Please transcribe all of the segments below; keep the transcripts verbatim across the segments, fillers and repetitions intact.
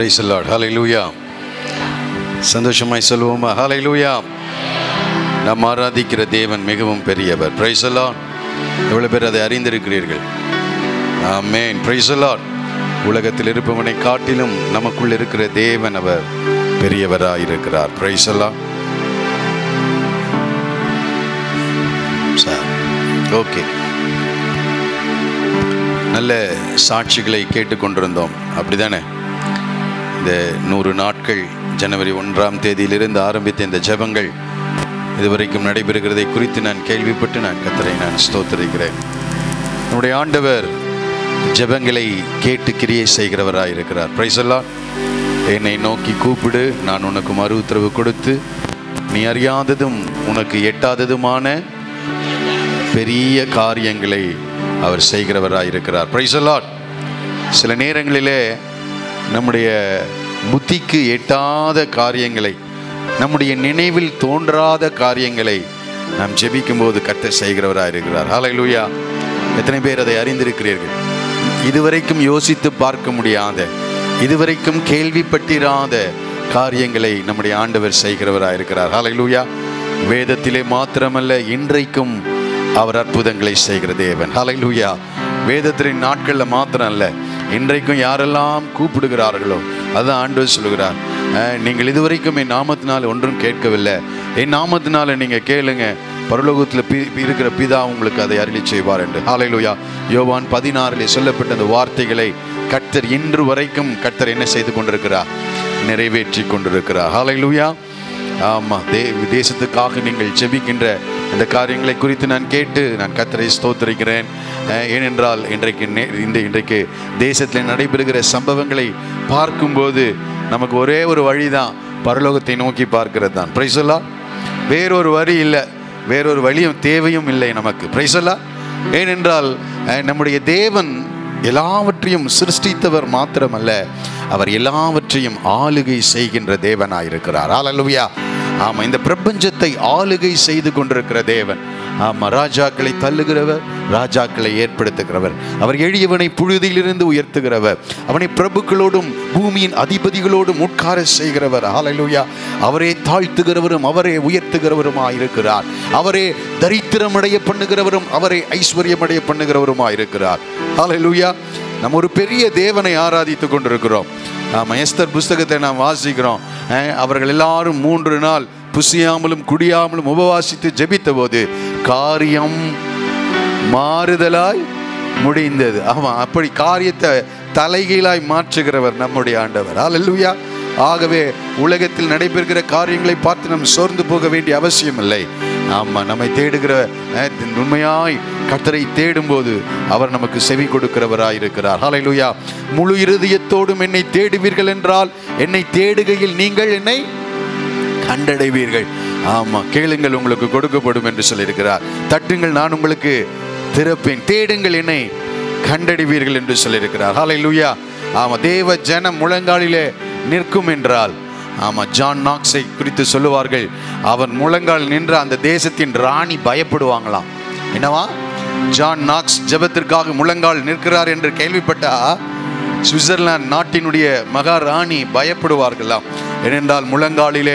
Praise the Lord. Hallelujah. சந்தோஷமாய் சொல்லுவோமா? Hallelujah. நாம் ஆராதிக்கிற தேவன் மிகவும் பெரியவர். Praise the Lord. எவ்வளவு பேர் அதை அறிந்திருக்கிறீர்கள்? ஆமென். Praise the Lord. உலகத்தில் இருப்பவனை காட்டிலும் நமக்குள் இருக்கிற தேவன் அவர் பெரியவராய் இருக்கிறார். Praise the Lord. ஓகே, நல்ல சாட்சிகளை கேட்டுக்கொண்டிருந்தோம், அப்படிதானே? இந்த நூறு நாட்கள் ஜனவரி ஒன்றாம் தேதியிலிருந்து ஆரம்பித்த இந்த ஜெபங்கள் இதுவரைக்கும் நடைபெறுகிறதை குறித்து நான் கேள்விப்பட்டு நான் கர்த்தரை நான் ஸ்தோத்திரிக்கிறேன். நம்முடைய ஆண்டவர் ஜெபங்களை கேட்டு கிரியை செய்கிறவராய் இருக்கிறார். Praise the Lord. என்னை நோக்கி கூப்பிடு, நான் உனக்கு மறு உத்தரவு கொடுத்து நீ அறியாததும் உனக்கு எட்டாததுமான பெரிய காரியங்களை அவர் செய்கிறவராய் இருக்கிறார். Praise the Lord. சில நேரங்களிலே நம்முடைய புத்திக்கு எட்டாத காரியங்களை, நம்முடைய நினைவில் தோன்றாத காரியங்களை நாம் ஜெபிக்கும் போது கர்த்தர் செய்கிறவராய் இருக்கிறார். ஹல்லேலூயா. எத்தனை பேர் அதை அறிந்திருக்கிறீர்கள்? இதுவரைக்கும் யோசித்து பார்க்க முடியாத, இதுவரைக்கும் கேள்விப்பட்டிராத காரியங்களை நம்முடைய ஆண்டவர் செய்கிறவராய் இருக்கிறார். ஹல்லேலூயா. வேதத்திலே மாத்திரமல்ல, இன்றைக்கும் அவர் அற்புதங்களை செய்கிற தேவன். ஹல்லேலூயா. வேதத்தின் நாட்களில் மாத்திரம் அல்ல, இன்றைக்கும் யாரெல்லாம் கூப்பிடுகிறார்களோ அதான் ஆண்டவர் சொல்லுகிறார், நீங்கள் இதுவரைக்கும் என் நாமத்தினால் ஒன்றும் கேட்கவில்லை, என் நாமத்தினால நீங்கள் கேளுங்க, பரலோகத்தில் பி இருக்கிற பிதா உங்களுக்கு அதை அருளி செய்வார் என்று. ஹல்லேலூயா. யோவான் பதினாறிலே சொல்லப்பட்ட அந்த வார்த்தைகளை கர்த்தர் இன்று வரைக்கும் கர்த்தர் என்ன செய்து கொண்டிருக்கிறார்? நிறைவேற்றி கொண்டிருக்கிறார். ஹல்லேலூயா. ஆமாம், தே தேசத்துக்காக நீங்கள் ஜெபிக்கின்ற இந்த காரியங்களை குறித்து நான் கேட்டு நான் கர்த்தரை ஸ்தோத்திரிக்கிறேன். ஏனென்றால் இன்றைக்கு இந்த இன்றைக்கு தேசத்தில் நடைபெறுகிற சம்பவங்களை பார்க்கும்போது நமக்கு ஒரே ஒரு வழி தான், பரலோகத்தை நோக்கி பார்க்கிறது தான். Praise the Lord. வேறொரு வழி இல்லை, வேறொரு வழியும் தேவையும் இல்லை நமக்கு. Praise the Lord. ஏனென்றால் நம்முடைய தேவன் எல்லாவற்றையும் சிருஷ்டித்தவர் மாத்திரமல்ல, அவர் எல்லாவற்றையும் ஆளுகை செய்கின்ற தேவனாயிருக்கிறார். ஹல்லேலூயா. ஆமாம், இந்த பிரபஞ்சத்தை ஆளுகை செய்து கொண்டிருக்கிற தேவன். ஆமாம், ராஜாக்களை தள்ளுகிறவர், ராஜாக்களை ஏற்படுத்துகிறவர். அவர் எளியவனை புழுதியிலிருந்து உயர்த்துகிறவர், அவனை பிரபுக்களோடும் பூமியின் அதிபதிகளோடும் உட்கார செய்கிறவர். ஹல்லேலூயா. அவரே தாழ்த்துகிறவரும் அவரே உயர்த்துகிறவருமாய் இருக்கிறார். அவரே தரித்திரமடைய பண்ணுகிறவரும் அவரே ஐஸ்வர்யமடைய பண்ணுகிறவருமாய் இருக்கிறார். ஹல்லேலூயா. நம்ம ஒரு பெரிய தேவனை ஆராதித்து கொண்டிருக்கிறோம். ஆமாம், எஸ்தர் புஸ்தகத்தை நாம் வாசிக்கிறோம். அவர்கள் எல்லாரும் மூன்று நாள் புசியாமலும் குடியாமலும் உபவாசித்து ஜெபித்த போது காரியம் மாறுதலாய் முடிந்தது. ஆமாம், அப்படி காரியத்தை தலைகீழாய் மாற்றுகிறவர் நம்முடைய ஆண்டவர். ஹல்லேலூயா. ஆகவே உலகத்தில் நடைபெறுகிற காரியங்களை பார்த்து நாம் சோர்ந்து போக வேண்டிய அவசியம் இல்லை. ஆமாம், நம்மை தேடுகிற உண்மையாய் கர்த்தரை தேடும்போது அவர் நமக்கு செவி கொடுக்கிறவராய் இருக்கிறார். ஹல்லேலூயா. முழு இருதயத்தோடும் என்னை தேடுவீர்கள் என்றால் என்னை தேடுகையில் நீங்கள் என்னை கண்டடைவீர்கள். ஆமாம், கேளுங்கள் உங்களுக்கு கொடுக்கப்படும் என்று சொல்லியிருக்கிறார். தட்டுங்கள் நான் உங்களுக்கு திறப்பேன், தேடுங்கள் என்னை கண்டடைவீர்கள் என்று சொல்லியிருக்கிறார். ஹல்லேலூயா. ஆமாம், தேவ ஜனம் முழங்காலிலே நிற்கும் என்றால், ஆமாம், ஜான் நாக்ஸை குறித்து சொல்லுவார்கள், அவன் முழங்கால் நின்ற அந்த தேசத்தின் ராணி பயப்படுவாங்களாம். என்னவா? ஜான் நாக்ஸ் ஜெபத்திற்காக முழங்கால் நிற்கிறார் என்று கேள்விப்பட்டா சுவிட்சர்லாந்து நாட்டினுடைய மகாராணி பயப்படுவார்களாம். ஏனென்றால் முழங்காலிலே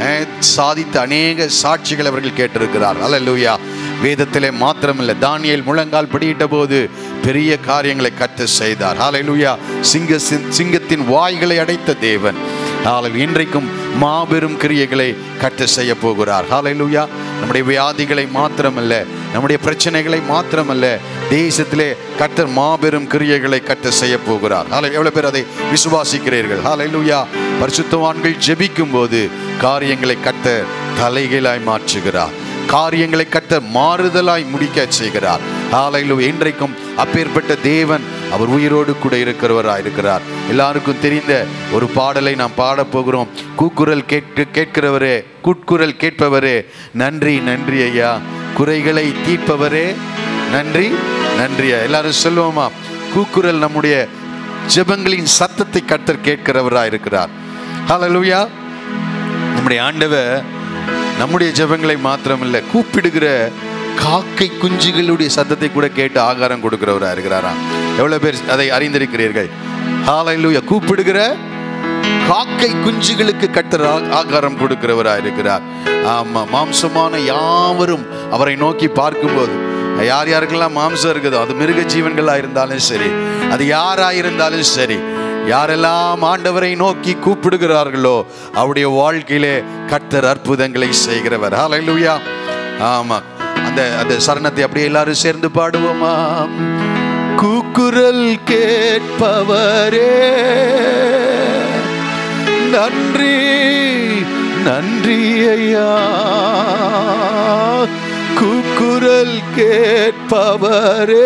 சாதித்த அநேக சாட்சிகள் அவர்கள் கேட்டிருக்கிறார். ஹல்லேலூயா. வேதத்திலே மாத்திரமில்லை, தானியேல் முழங்கால் படியிட்ட போது பெரிய காரியங்களை கர்த்தர் செய்தார். ஹல்லேலூயா. சிங்க சிங்கத்தின் வாய்களை அடைத்த தேவன் இன்றைக்கும் மாபெரும் கிரியைகளை கர்த்தர் செய்ய போகிறார். ஹல்லேலூயா. நம்முடைய வியாதிகளை மாத்திரமல்ல, நம்முடைய பிரச்சனைகளை மாத்திரமல்ல, தேசத்திலே கர்த்தர் மாபெரும் கிரியைகளை கர்த்தர் செய்ய போகிறார். எவ்வளவு பேர் அதை விசுவாசிக்கிறீர்கள்? ஹல்லேலூயா. பரிசுத்தவான்கள் ஜெபிக்கும் போது காரியங்களை கர்த்தர் தலைகீழாய் மாற்றுகிறார், காரியங்களை கர்த்தர் மாறுதலாய் முடிக்க செய்கிறார். ஹல்லேலூயா. இன்றைக்கும் அப்பேற்பட்ட தேவன் அவர் உயிரோடு கூட இருக்கிறவராய் இருக்கிறார். எல்லாருக்கும் தெரிந்த ஒரு பாடலை நாம் பாடப் போகிறோம். கூக்குரல் கேட்க கேட்கிறவரே, கூட்குரல் கேட்பவரே, நன்றி நன்றி ஐயா, குறைகளை தீர்ப்பவரே, நன்றி நன்றி. எல்லாரும் சொல்லுவோமா? கூக்குரல் நம்முடைய ஜெபங்களின் சத்தத்தை கர்த்தர் கேட்கிறவராய் இருக்கிறார். ஹல்லேலூயா. நம்முடைய ஆண்டவர் நம்முடைய ஜெபங்களை மாத்திரமில்லை, கூப்பிடுகிற காக்கை குஞ்சுகளுடைய சத்தத்தை கூட கேட்டு ஆகாரம் கொடுக்கிறவராக இருக்கிறாராம். எவ்வளவு பேர் அதை அறிந்திருக்கிறீர்கள்? ஹல்லேலூயா. கூப்பிடுகிற காக்கை குஞ்சுகளுக்கு கர்த்தர் ஆகாரம் கொடுக்கிறவராய் இருக்கிறார். ஆமா, மாம்சமான யாவரும் அவரை நோக்கி பார்க்கும்போது, யார் யாருக்கெல்லாம் மாம்சம் இருக்குதோ, அது மிருக ஜீவன்களா இருந்தாலும் சரி, அது யாராயிருந்தாலும் சரி, யாரெல்லாம் ஆண்டவரை நோக்கி கூப்பிடுகிறார்களோ அவருடைய வாழ்க்கையிலே கர்த்தர் அற்புதங்களை செய்கிறவர். ஹல்லேலூயா. ஆமா, அந்த அந்த சரணத்தை அப்படியே எல்லாரும் சேர்ந்து பாடுவோமா? கூக்குரல் கேட்பவரே நன்றி நன்றி ஐயா. கூக்குரல் கேட்பவரே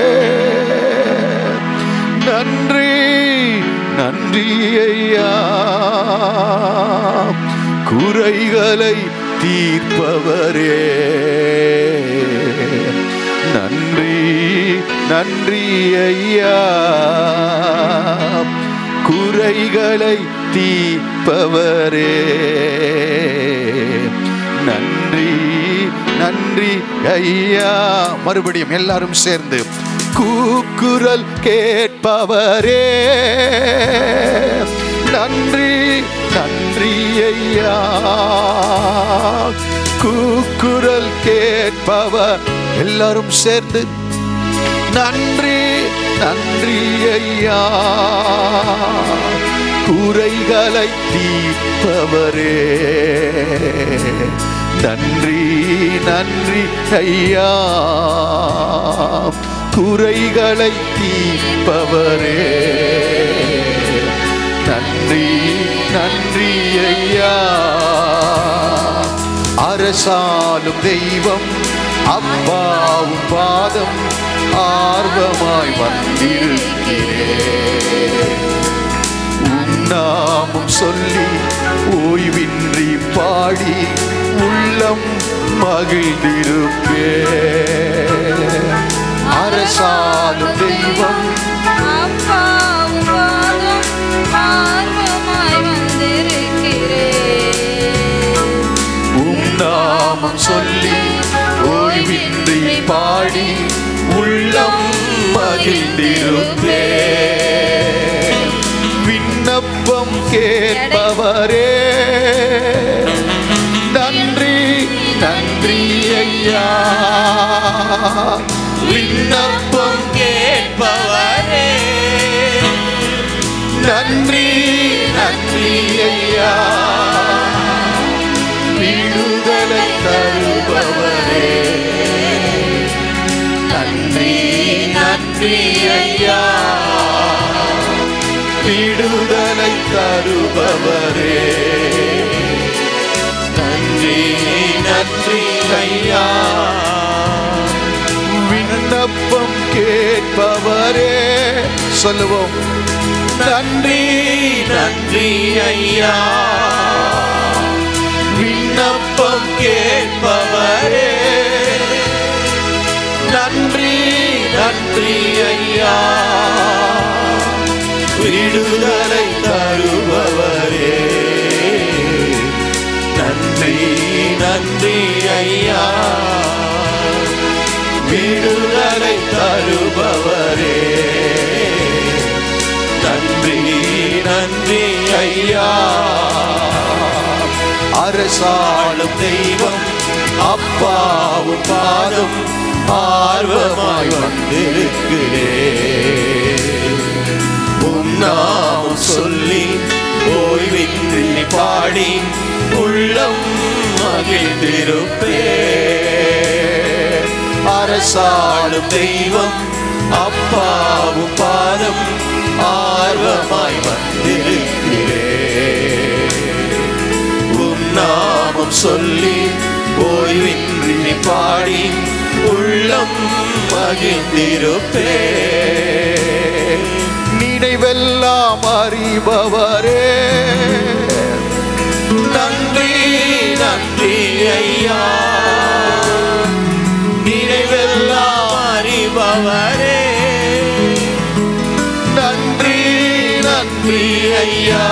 நன்றி நன்றி ஐயா. குறைகளை தீர்ப்பவரே நன்றி நன்றி ஐயா. குறைகளை தீர்ப்பவரே நன்றி நன்றி ஐயா. மறுபடியும் எல்லாரும் சேர்ந்து, கூக்குரல் கேட்பவரே நன்றி நன்றி ஐயா. கூக்குரல் கேட்பவர், எல்லாரும் சேர்ந்து நன்றி நன்றி ஐயா. குறைகளை தீர்ப்பவரே நன்றி நன்றி ஐயா. குறைகளை தீர்ப்பவரே நன்றி நன்றி ஐயா. அரசாலும் தெய்வம் அப்பாவும் பாதம் ஆர்வமாய் வந்திருக்கிறேன். உன்னாமும் சொல்லி ஓய்வின்றி பாடி உள்ளம் மகிழ்ந்திருப்பேன். அரசாலும் தெய்வம் அப்பாவும் பாதம் ஆர்வமாய் வந்திருக்கிறேன். உன்னாமும் சொல்லி ஓய்வின்றி பாடி உள்ளம் மகிழ்ந்திருப்பேன். விண்ணப்பம் கேட்பவரே நன்றி நன்றி ஐயா. விண்ணப்பம் கேட்பவரே நன்றி நன்றி ஐயா. விடுதலை தருபவரே நன்றி நன்றி ஐயா. விடுதலை தருபவரே நன்றி நன்றி ஐயா. விண்ணப்பம் கேட்பவரே சொல்லுவோம், நன்றி நன்றி ஐயா. விண்ணப்பம் கேட்பவரே நன்றி நன்றி ஐயா. விடுதலை தருபவரே நன்றி நன்றி ஐயா. விடுதலை தருபவரே நன்றி நன்றி ஐயா. அரசாளும் தெய்வம் அப்பாவும் பாதம் ஆர்வமாய் வந்திருக்கிறேன். உன்னாமும் சொல்லி ஓய்வின்றி பாடி உள்ளம் மகிழ்ந்திருப்பேன். அரசாளும் தெய்வம் அப்பாவும் பாதம் ஆர்வமாய் வந்திருக்கிறேன். உன்னாமும் சொல்லி ஓய்வின்றி பாடி உள்ளம் மகிழ்ந்திருப்பேன். நினைவெல்லாம் அறிபவரே நன்றி நன்றி ஐயா. நினைவெல்லாம் அறிபவரே நன்றி நன்றி ஐயா.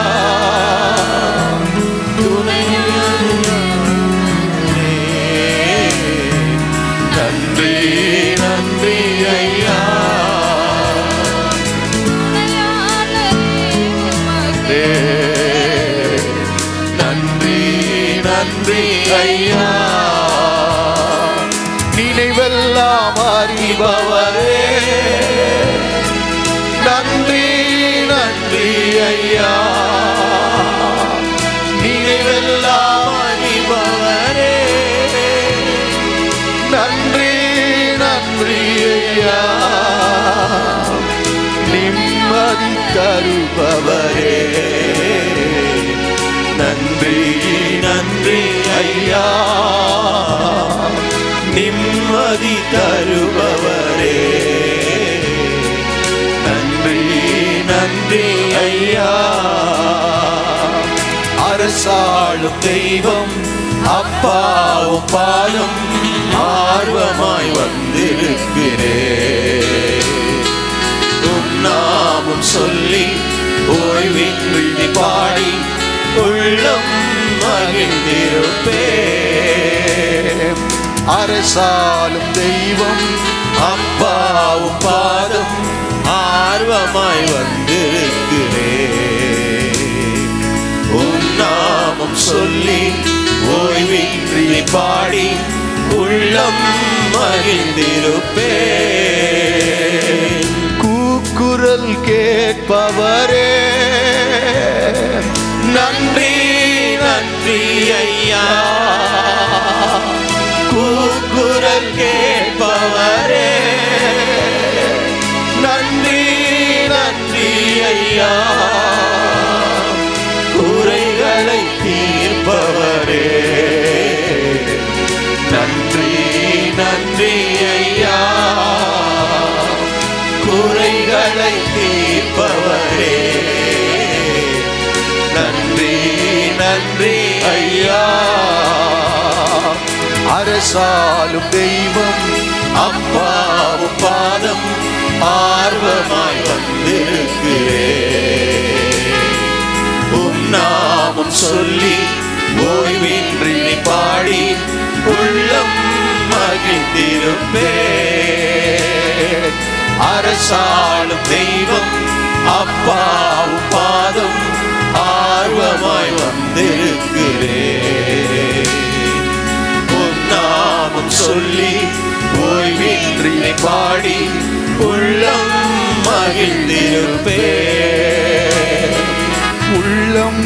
நன்றி நன்றி ஐயா. துணையாளரே ஐயா. நினைவெல்லாம் அறிபவரே நன்றி நன்றி ஐயா. நினைவெல்லாம் அறிபவரே நன்றி நன்றி ஐயா. நிம்மதி தருபவரே நன்றி நன்றி ஐயா. நிம்மதி தருபவரே நன்றி நன்றி ஐயா. அரசாளும் தெய்வம் அப்பாவும் பாதம் ஆர்வமாய் வந்திருக்கிறேன். உம் நாமம் சொல்லி ஓய்வின்றி பாடி உள்ளம் மகிழ்ந்திருப்பேன். அரசாளும் தெய்வம் அப்பாவும் பாதம் ஆர்வமாய் வந்திருக்கிறேன். உம் நாமம் சொல்லி ஓய்வின்றி பாடி உள்ளம் மகிழ்ந்திருப்பேன். கூக்குரல் கேட்பவரே நன்றி நன்றி ஐயா. கூக்குரல் கேட்பவரே நன்றி நன்றி ஐயா. குறைகளை தீர்ப்பவரே நன்றி நன்றி ஐயா. குறைகளை தீர்ப்பவரே நன்றி நன்றி ஐயா. அரசாளும் தெய்வம் அப்பாவும் பாதம் ஆர்வமாய் வந்திருக்கிறேன். உம் நாமம் சொல்லி ஓய்வின்றி பாடி உள்ளம் மகிழ்ந்திருப்பேன். அரசாளும் தெய்வம் அப்பாவும் பாதம் ஆர்வமாய் வந்திருக்கிறேன். உம் நாமம் சொல்லி ஓய்வின்றி பாடி உள்ளம் மகிழ்ந்திருப்பேன். உள்ளம்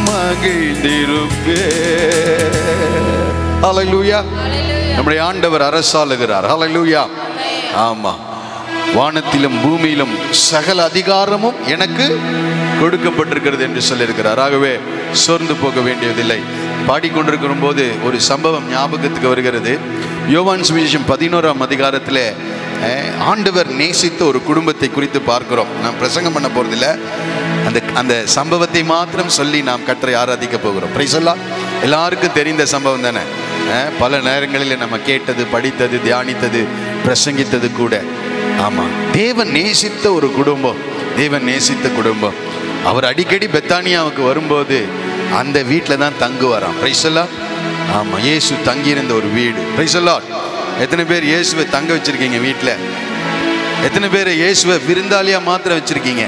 மகிழ்ந்திருப்பேன். ஹல்லேலூயா. நம்முடைய ஆண்டவர் அரசாளுகிறார். ஹல்லேலூயா. ஆமா, வானத்திலும் பூமியிலும் சகல அதிகாரமும் எனக்கு கொடுக்கப்பட்டிருக்கிறது என்று சொல்லியிருக்கிறார். ஆகவே சோர்ந்து போக வேண்டியதில்லை. பாடிக்கொண்டிருக்கிற போது ஒரு சம்பவம் ஞாபகத்துக்கு வருகிறது. யோவான் சுவிசேஷம் பதினோராம் அதிகாரத்தில் ஆண்டவர் நேசித்த ஒரு குடும்பத்தை குறித்து பார்க்கிறோம். நாம் பிரசங்கம் பண்ண போறதில்ல, அந்த அந்த சம்பவத்தை மாத்திரம் சொல்லி நாம் கர்த்தரை ஆராதிக்க போகிறோம். பிரைஸ் எல்லாம் எல்லாருக்கும் தெரிந்த சம்பவம் தானே. பல நேரங்களில் நம்ம கேட்டது, படித்தது, தியானித்தது, பிரசங்கித்தது கூட. ஆமாம், தேவன் நேசித்த ஒரு குடும்பம், தேவன் நேசித்த குடும்பம். அவர் அடிக்கடி பெத்தானியாவுக்கு வரும்போது அந்த வீட்டில் தான் தங்குவாராம். பிரைஸ் எல்லாம். ஆமாம், இயேசு தங்கியிருந்த ஒரு வீடு. பிரைஸ் எல்லாம். எத்தனை பேர் இயேசுவை தங்க வச்சிருக்கீங்க வீட்டில்? எத்தனை பேர் இயேசுவை விருந்தாளியா மாத்திரம் வச்சிருக்கீங்க?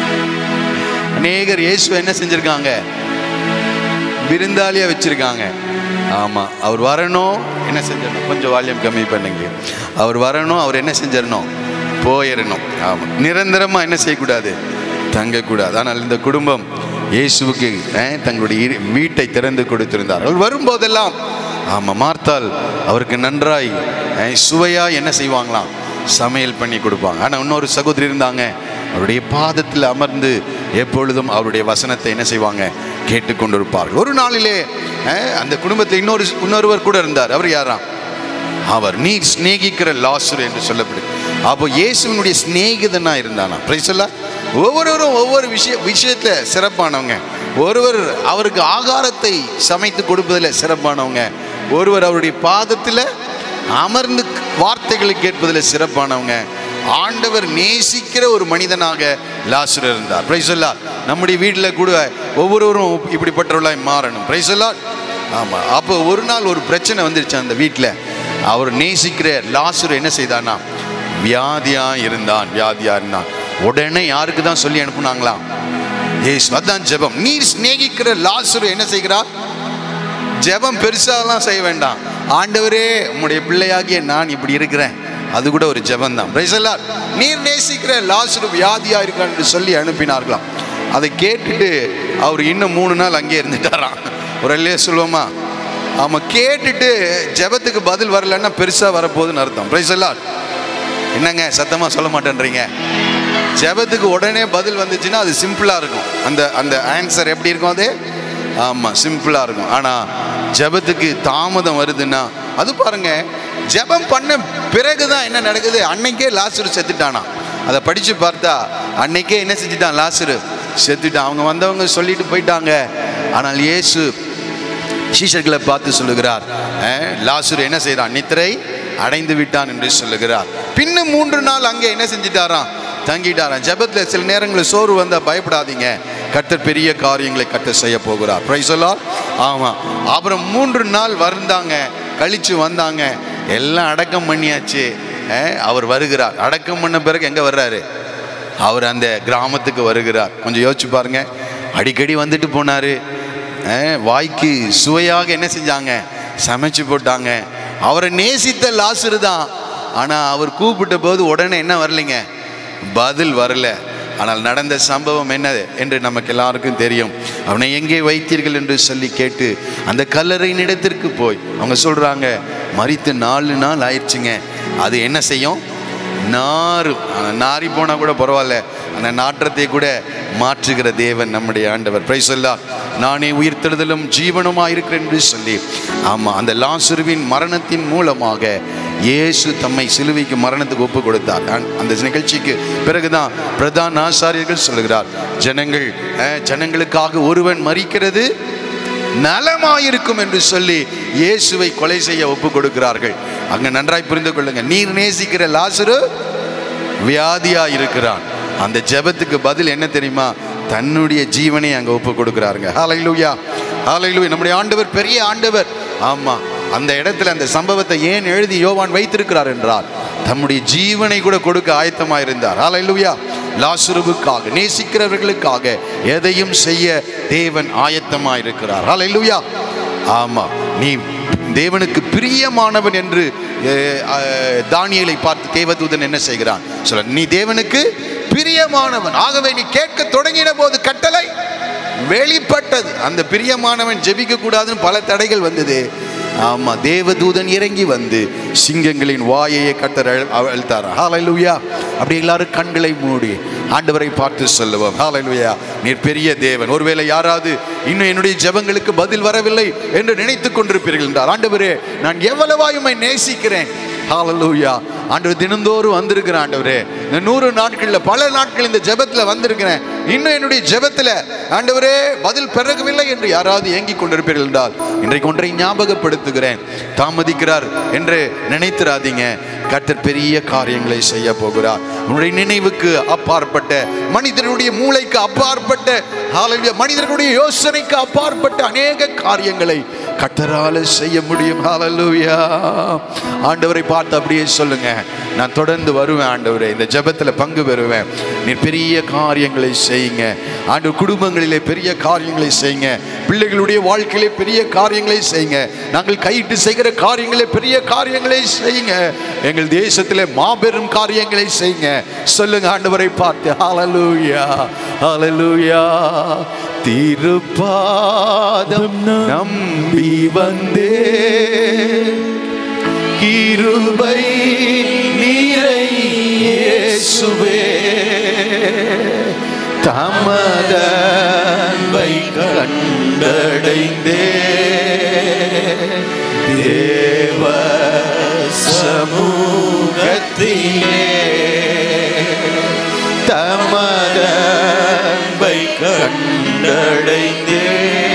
அநேகர் இயேசுவை என்ன செஞ்சிருக்காங்க? விருந்தாளியா வச்சிருக்காங்க. ஆமா, அவர் வரணும், என்ன செஞ்சிடணும்? கொஞ்சம் வால்யூம் கம்மி பண்ணுங்க. அவர் வரணும், அவர் என்ன செஞ்சிடணும்? போயிடணும். ஆமா, நிரந்தரமா என்ன செய்யக்கூடாது? தங்கக்கூடாது. ஆனால் இந்த குடும்பம் இயேசுவுக்கு தங்களுடைய வீட்டை திறந்து கொடுத்திருந்தார். அவர் வரும்போதெல்லாம் ஆமா, மார்த்தாள் அவருக்கு நன்றாய் சுவையா என்ன செய்வாங்களாம்? சமையல் பண்ணி கொடுப்பாங்க. ஆனால் இன்னொரு சகோதரி இருந்தாங்க, அவருடைய பாதத்தில் அமர்ந்து எப்பொழுதும் அவருடைய வசனத்தை என்ன செய்வாங்க? கேட்டுக்கொண்டிருப்பார்கள். ஒரு நாளிலே அந்த குடும்பத்தில் இன்னொரு இன்னொருவர் கூட இருந்தார். அவர் யாராம்? அவர் நீ சிநேகிக்கிற லாசரு என்று சொல்லப்படும். அப்போ இயேசுவினுடைய சிநேகிதனா இருந்தானா. பிரைஸ் எல்லாம். ஒவ்வொருவரும் ஒவ்வொரு விஷய விஷயத்துல சிறப்பானவங்க. ஒருவர் அவருக்கு ஆகாரத்தை சமைத்து கொடுப்பதில் சிறப்பானவங்க, ஒருவர் அவருடைய பாதத்தில் அமர்ந்து வார்த்தைகளை கேட்பதில் சிறப்பானவங்க. ஆண்டவர் நேசிக்கிற ஒரு மனிதனாக லாசரு இருந்தார். பிரைஸ் எல்லாம். நம்முடைய வீட்டில் கூட ஒவ்வொருவரும் இப்படிப்பட்டவர்களாய் மாறணும். பிரைஸ் எல்லாம். ஆமாம், அப்போ ஒரு நாள் ஒரு பிரச்சனை வந்துருச்சு அந்த வீட்டில். அவர் நேசிக்கிற லாசரு என்ன செய்தானா? வியாதியா இருந்தான். வியாதியா இருந்தான். உடனே யாருக்கு தான் சொல்லி அனுப்புனாங்களாம்? இயேசு. அதான் ஜெபம். நீர் சிநேகிக்கிற லாசரு என்ன செய்கிறார்? ஜெபம் பெருசாலாம் செய்ய வேண்டாம். ஆண்டவரே உம்முடைய பிள்ளையாகிய நான் இப்படி இருக்கிறேன், அது கூட ஒரு ஜெபம் தான். Praise the Lord. நீர் நேசிக்கிற லாசரு வியாதியா இருக்கான் என்று சொல்லி அனுப்பினார்களாம். அதை கேட்டுட்டு அவர் இன்னும் மூணு நாள் அங்கே இருந்துட்டாராம். ஒரு இல்லையே சொல்லுவோமா? ஆமாம், கேட்டுட்டு ஜெபத்துக்கு பதில் வரலன்னா பெருசாக வரப்போகுதுன்னு அர்த்தம். Praise the Lord. என்னங்க சத்தமாக சொல்ல மாட்டேன்றீங்க? ஜெபத்துக்கு உடனே பதில் வந்துச்சுன்னா அது சிம்பிளாக இருக்கும். அந்த அந்த ஆன்சர் எப்படி இருக்கும்? அது ஆமாம் சிம்பிளாக இருக்கும். ஆனால் ஜெபத்துக்கு தாமதம் வருதுன்னா அது பாருங்க, ஜெபம் பண்ண பிறகுதான் என்ன நடக்குது? அன்னைக்கே லாசரு செத்துட்டானா. அதை படித்து பார்த்தா அன்னைக்கே என்ன செஞ்சுட்டான்? லாசரு செத்துட்டான். அவங்க வந்தவங்க சொல்லிட்டு போயிட்டாங்க. ஆனால் இயேசு சீஷர்களை பார்த்து சொல்லுகிறார், லாசரு என்ன செய்யறான்? நித்திரை அடைந்து விட்டான் என்று சொல்லுகிறார். பின்னும் மூன்று நாள் அங்கே என்ன செஞ்சிட்டாராம்? தங்கிட்டாராம். ஜெபத்தில் சில நேரங்களில் சோறு வந்தால் பயப்படாதீங்க, கர்த்தர் பெரிய காரியங்களை கர்த்தர் செய்ய போகிறார். Praise the Lord. ஆமாம், அப்புறம் மூன்று நாள் வந்தாங்க, கழிச்சு வந்தாங்க, எல்லாம் அடக்கம் பண்ணியாச்சு. அவர் வருகிறார். அடக்கம் பண்ண பிறகு எங்கே வர்றாரு? அவர் அந்த கிராமத்துக்கு வருகிறார். கொஞ்சம் யோசிச்சு பாருங்க. அடிக்கடி வந்துட்டு போனார். வாய்க்கு சுவையாக என்ன செஞ்சாங்க? சமைச்சு போட்டாங்க. அவரை நேசித்த லாசரு தான். ஆனால் அவர் கூப்பிட்ட போது உடனே என்ன வரலைங்க? பதில் வரல. ஆனால் நடந்த சம்பவம் என்ன என்று நமக்கு எல்லாருக்கும் தெரியும். அவனை எங்கே வைத்தீர்கள் என்று சொல்லி கேட்டு அந்த கல்லறையின் இடத்திற்கு போய் அவங்க சொல்றாங்க, மரித்து நாலு நாள் ஆயிடுச்சுங்க. அது என்ன செய்யும்? நாறு. நாரி போனா கூட பரவாயில்ல, அந்த நாற்றத்தை கூட மாற்றுகிற தேவன் நம்முடைய ஆண்டவர். Praise the Lord. நானே உயிர்த்தெழுதலும் ஜீவனுமாக இருக்கிறேன் என்று சொல்லி, ஆமாம், அந்த லாசருவின் மரணத்தின் மூலமாக இயேசு தம்மை சிலுவைக்கு மரணத்துக்கு ஒப்பு கொடுத்தார். அந்த நிகழ்ச்சிக்கு பிறகுதான் பிரதான ஆசாரியர்கள் சொல்லுகிறார், ஜனங்கள் ஜனங்களுக்காக ஒருவன் மரிக்கிறது நலமாயிருக்கும் என்று சொல்லி இயேசுவை கொலை செய்ய ஒப்பு கொடுக்கிறார்கள். அங்க நன்றாய் புரிந்து கொள்ளுங்க. நீர் நேசிக்கிற லாசரு வியாதியா இருக்கிறான். அந்த ஜெபத்துக்கு பதில் என்ன தெரியுமா? தன்னுடைய ஜீவனை அங்க ஒப்பு கொடுக்கிறாருங்க. ஹல்லேலூயா, ஹல்லேலூயா. நம்முடைய ஆண்டவர் பெரிய ஆண்டவர். ஆமா, அந்த இடத்துல அந்த சம்பவத்தை ஏன் எழுதி யோவான் வைத்திருக்கிறார் என்றால் தம்முடைய ஜீவனை கூட கொடுக்க ஆயத்தமாக இருந்தார். ஹல்லேலூயா. லாசருவுக்காக, நேசிக்கிறவர்களுக்காக எதையும் செய்ய தேவன் ஆயத்தமாக இருக்கிறார். ஹல்லேலூயா. ஆமா, நீ தேவனுக்கு பிரியமானவன் என்று தானியேலை பார்த்து தேவதூதன் என்ன செய்கிறான்? சொல்ல, நீ தேவனுக்கு பிரியமானவன். ஆகவே நீ கேட்க தொடங்கின போது கட்டளை வெளிப்பட்டது. அந்த பிரியமானவன் ஜெபிக்க கூடாதுன்னு பல தடைகள் வந்தது. ஆமா, தேவதூதன் இறங்கி வந்து சிங்கங்களின் வாயையை கர்த்தர் அழுத்தார். ஹல்லேலூயா. அப்படி எல்லாரும் கண்களை மூடி ஆண்டவரை பார்த்து சொல்லுவோம், ஹல்லேலூயா, நீர் பெரிய தேவன். ஒருவேளை யாராவது இன்னும் என்னுடைய ஜெபங்களுக்கு பதில் வரவில்லை என்று நினைத்துக் கொண்டிருப்பீர்கள் என்றால், ஆண்டவரே நான் எவ்வளவாய் உம்மை நேசிக்கிறேன். ஹல்லேலூயா. ஆண்டவர் தினந்தோறும் வந்திருக்கிறேன். ஆண்டவரே இந்த நூறு நாட்களில் பல நாட்கள் இந்த ஜெபத்தில் வந்திருக்கிறேன், இன்னும் என்னுடைய ஜெபத்தில் ஆண்டவரே பதில் பெறவில்லை என்று யாராவது ஏங்கிக் கொண்டிருப்பீர்கள் என்றால் இன்றைக்கு ஒன்றை ஞாபகப்படுத்துகிறேன். தாமதிக்கிறார் என்று நினைத்திராதீங்க. கர்த்தர் பெரிய காரியங்களை செய்ய போகிறார். உன்னுடைய நினைவுக்கு அப்பாற்பட்ட, மனிதனுடைய மூளைக்கு அப்பாற்பட்ட, ஹல்லேலூயா, மனிதனுடைய யோசனைக்கு அப்பாற்பட்ட அநேக காரியங்களை கர்த்தரால செய்ய முடியும். ஹல்லேலூயா. ஆண்டவரை பார்த்து அப்படியே சொல்லுங்க, நான் தொடர்ந்து வருவேன் ஆண்டவரே, இந்த ஜெபத்தில் பங்கு பெறுவேன். நீர் பெரிய காரியங்களை செய்யுங்க ஆண்டவர். குடும்பங்களிலே பெரிய காரியங்களை செய்யுங்க. பிள்ளைகளுடைய வாழ்க்கையிலே பெரிய காரியங்களை செய்யுங்க. நாங்கள் கையிட்டு செய்கிற காரியங்களே பெரிய காரியங்களை செய்யுங்க. எங்கள் தேசத்திலே மாபெரும் காரியங்களை செய்யுங்க. சொல்லுங்க ஆண்டவரை பார்த்து. ஹல்லேலூயா, ஹல்லேலூயா. திருப்பாதம் நம்பி வந்தே கிருபை நீரை இயேசுவே, தமதன்பை கண்டடைந்தே தேவ சமூகத்திலே, தமதன்பை கண்டடைந்தே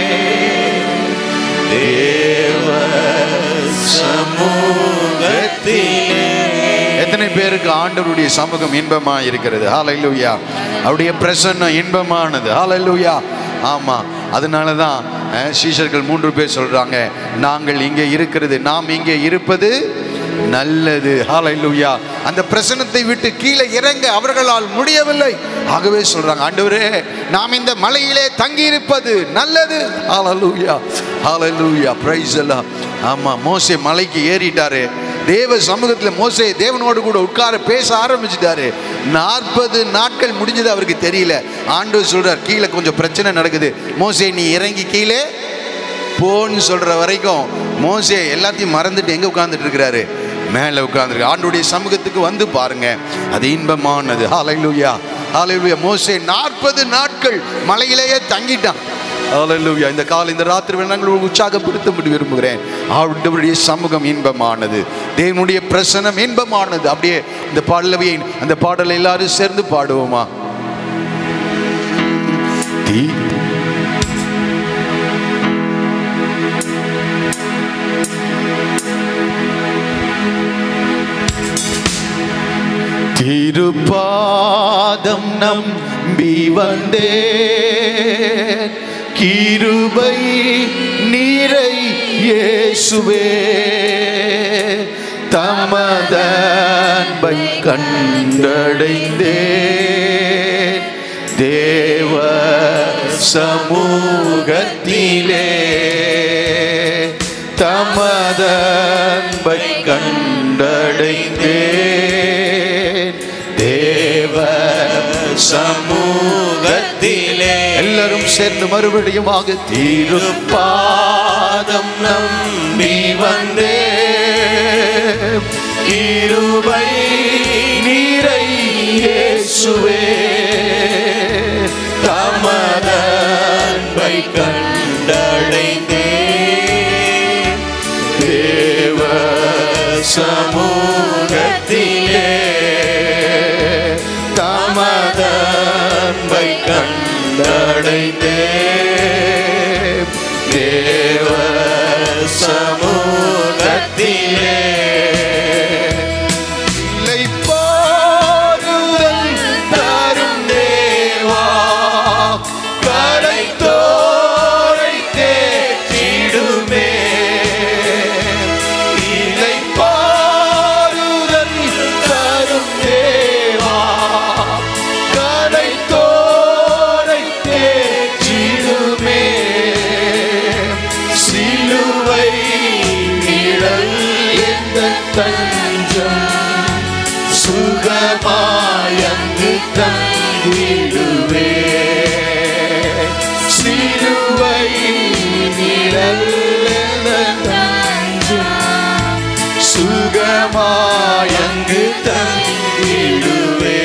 தேவ சமூகத்திலே. எத்தனை பேருக்கு ஆண்டவருடைய சமூகம் இன்பமா இருக்கிறது? ஹல்லேலூயா. அவருடைய பிரசன்னம் இன்பமானது. ஹல்லேலூயா. ஆமா, அதனால தான் சீஷர்கள் மூன்று பேர் சொல்றாங்க, நாங்கள் இங்கே இருக்கிறது, நாம் இங்கே இருப்பது நல்லது. ஹல்லேலூயா. அந்த பிரசன்னத்தை விட்டு கீழே இறங்க அவர்களால் முடியவில்லை. ஆகவே சொல்றாங்க, ஆண்டவரே நாம் இந்த மலையிலே தங்கி இருப்பது நல்லது. ஹல்லேலூயா, ஹல்லேலூயா, பிரைஸ் தி லார்ட். ஆமா, மோசே மலைக்கு ஏறிட்டாரு. தேவ சமூகத்தில் மோசே தேவனோடு கூட உட்கார பேச ஆரம்பிச்சிட்டாரு. நாற்பது நாட்கள் முடிஞ்சது அவருக்கு தெரியல. ஆண்டவர் சொல்றார், கீழே கொஞ்சம் பிரச்சனை நடக்குது, மோசே நீ இறங்கி கீழே போன்னு சொல்ற வரைக்கும் மோசே எல்லாத்தையும் மறந்துட்டு எங்க உட்கார்ந்துட்டு இருக்கிறாரு? மேலே உட்கார்ந்துருக்கு. ஆண்டவருடைய சமூகத்துக்கு வந்து பாருங்க, அது இன்பமானது. ஹல்லேலூயா, ஹல்லேலூயா. மோசே நாற்பது நாட்கள் மலையிலேயே தங்கிட்டான். ஹல்லேலூயா. இந்த காலை இந்த ராத்திரி வேணாங்கள் உற்சாகப்படுத்த முடிய விரும்புகிறேன். ஆண்டவருடைய சமூகம் இன்பமானது, தேவனுடைய பிரசன்னம் இன்பமானது. அப்படியே இந்த பாடலவையை அந்த பாடலை எல்லாரும் சேர்ந்து பாடுவோமா? திருப்பாதம் நம்பி வந்தேன், கிருபை நீரை இயேசுவே, தமதன்பை கண்டடைந்தேன், தேவ சமூகத்திலே தமதன்பை கண்டடைந்தேன், தேவ சமூகத்திலே. எல்லாரும் சேர்ந்து மறுபடியும் ஆக திருப்பாதம் நம்பி வந்தே, கிருபை நீரை இயேசுவே, தமதன்பை கண்டடைந்தேன், தேவ சமூகத்திலே தமதன்பை கண்டடைந்தேன், தேவ சமூகத்திலே. இளைப்பாறுதல் தரும் தேவா, கரைத்தோரை தேற்றிடுமே, இளைப்பாறுதல் தரும் தேவா, கரைத்தோரை தேற்றிடுமே, சிலுவை நிழல் எந்தன் தஞ்சம், சுகமாயங்கு தங்கிடுவே, சிலுவை நிழல் எந்தன் தஞ்சம், சுகமாயங்கு தங்கிடுவே,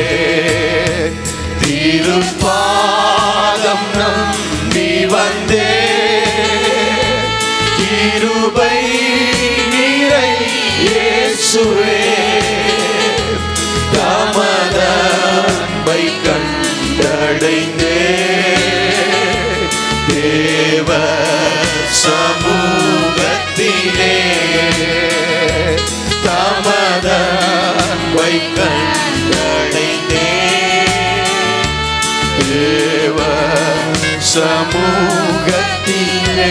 திருப்பாதம் நம்பி வந்தே, கிருபை நீரை இயேசுவே, தமதன்பை கண்டடைந்தே, தேவ சமூகத்திலே தமதன்பை கண்டடைந்தே, தேவ சமூகத்திலே.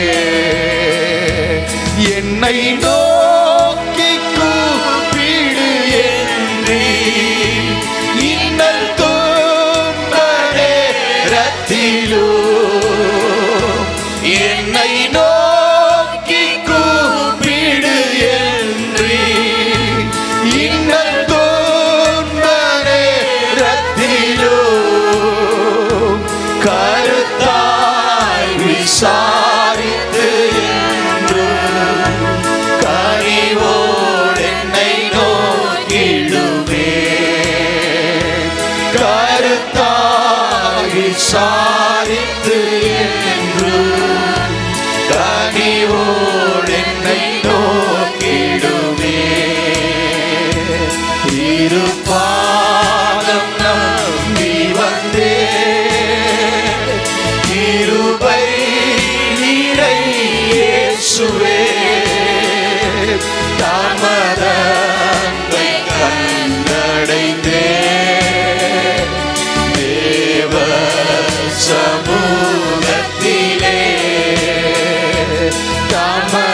என்னை நோக்கி கூப்பிடு என்று இன்னல் துன்ப நேரத்திலும், என்னை நோக்கி கூப்பிடு என்று இன்னல் துன்ப நேரத்திலும், கருத்தாய் விசாரித்து என்றும் கனிவோடு என்னை நோக்கிடுமே, கருத்தாய் விசாரித்து என்றும் கனிவோடு என்னை நோக்கிடுமே, திருப்பாதம் நம்பி வந்தே, கிருபை நீரை இயேசுவே, தமதன்பை கண்டடைந்தே, தேவ சமூகத்திலே தம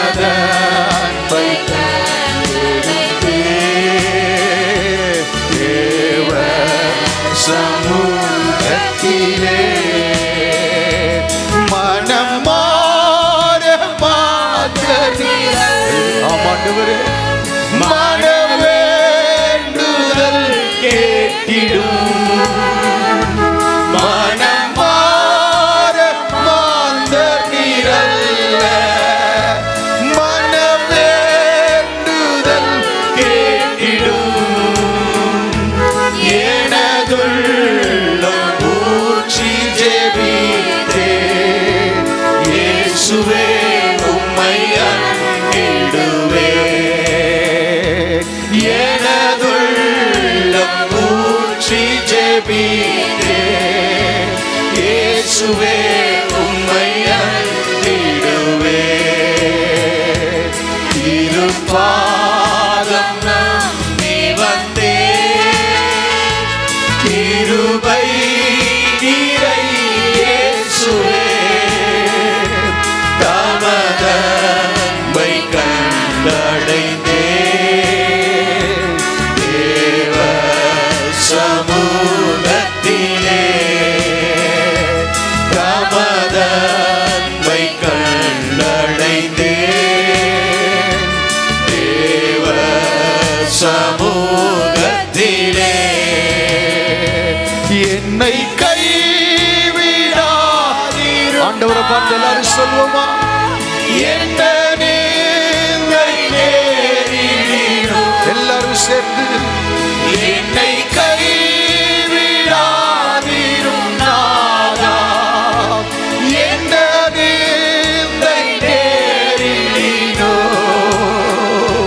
கேட்டிடும். மனம் மாற மாந்த நிரல்ல, மனவேண்டுதல் கேட்டிடும். எனதுள்ளம் ஊற்றி ஜெபித்தே, இயேசுவே உம்மை அண்டிடுவே. எனதுள்ளம் ஊற்றி ஜெபித்தே, இயேசுவே உம்மை அண்டிடுவே. திருப்பாதம் நம்பி வந்தே, கிருபை நிறை இயேசுவே. தமதன்பை கண்டடைந்தே, தேவ சமூகத்திலே. தமதன்பை கண்டடைந்தே, தேவ சமூகத்திலே. என்னை கைவிடாதீர். ஆண்டவரை பார்த்து எல்லாரும் சொல்லுவோமா? என்ன நீங்கள் நேரிடும். எல்லாரும் சேர்ந்து என்னை கைவிடாதீரும் நாதா. என்ன நீங்கள் நேரிடும்.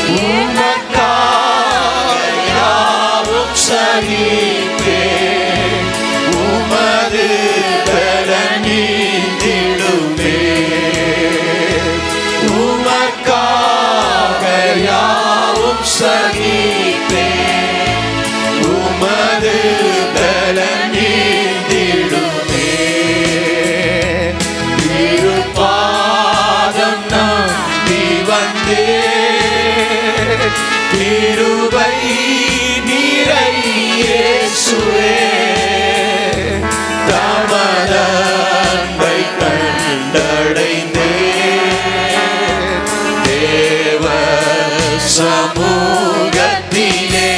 உமக்காக யாவும் சகிப்பேன், உமது பலனீந்திடுமே. உமக்காக யாவும் சகிப்பேன், உமது பலனீந்திடுமே. திருப்பாதம் நம்பி வந்தே, கிருபை நிறை இயேசுவே. தமதன்பை கண்டடைந்தே, தேவ சமூகத்திலே.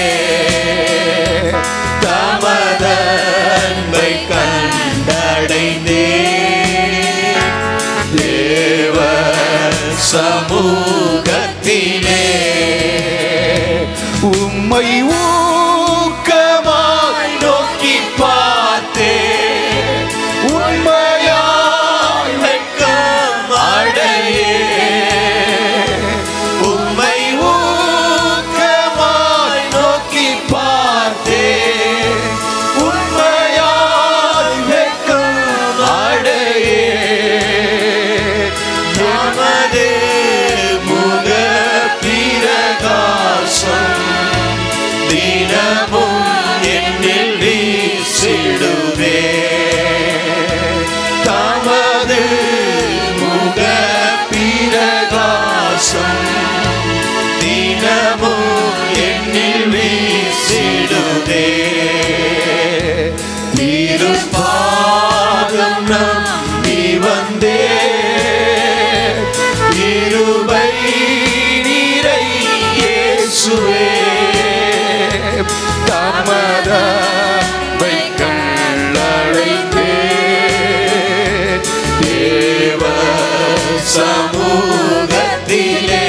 தமதன்பை கண்டடைந்தே, தேவ சமூகத்திலே. உம்மை ஊக்கமாய் நோக்கி பார்த்தே, உண்மையாய் வெட்கம் அடையே. உம்மை ஊக்கமாய் நோக்கி பார்த்தே, உண்மையாய் வெட்கம் அடையே. எமது முக பிரகாசம் தினமும் என்னில் வீசிடுவே. தமது முக பிரகாசம் தினமும் என்னில் வீசிடுவே. திருப்பாதம் நம்பி வந்தே, கிருபை நிறை இயேசுவே. தமதன்பை கண்டடைந்தே, தேவ சமூகத்திலே.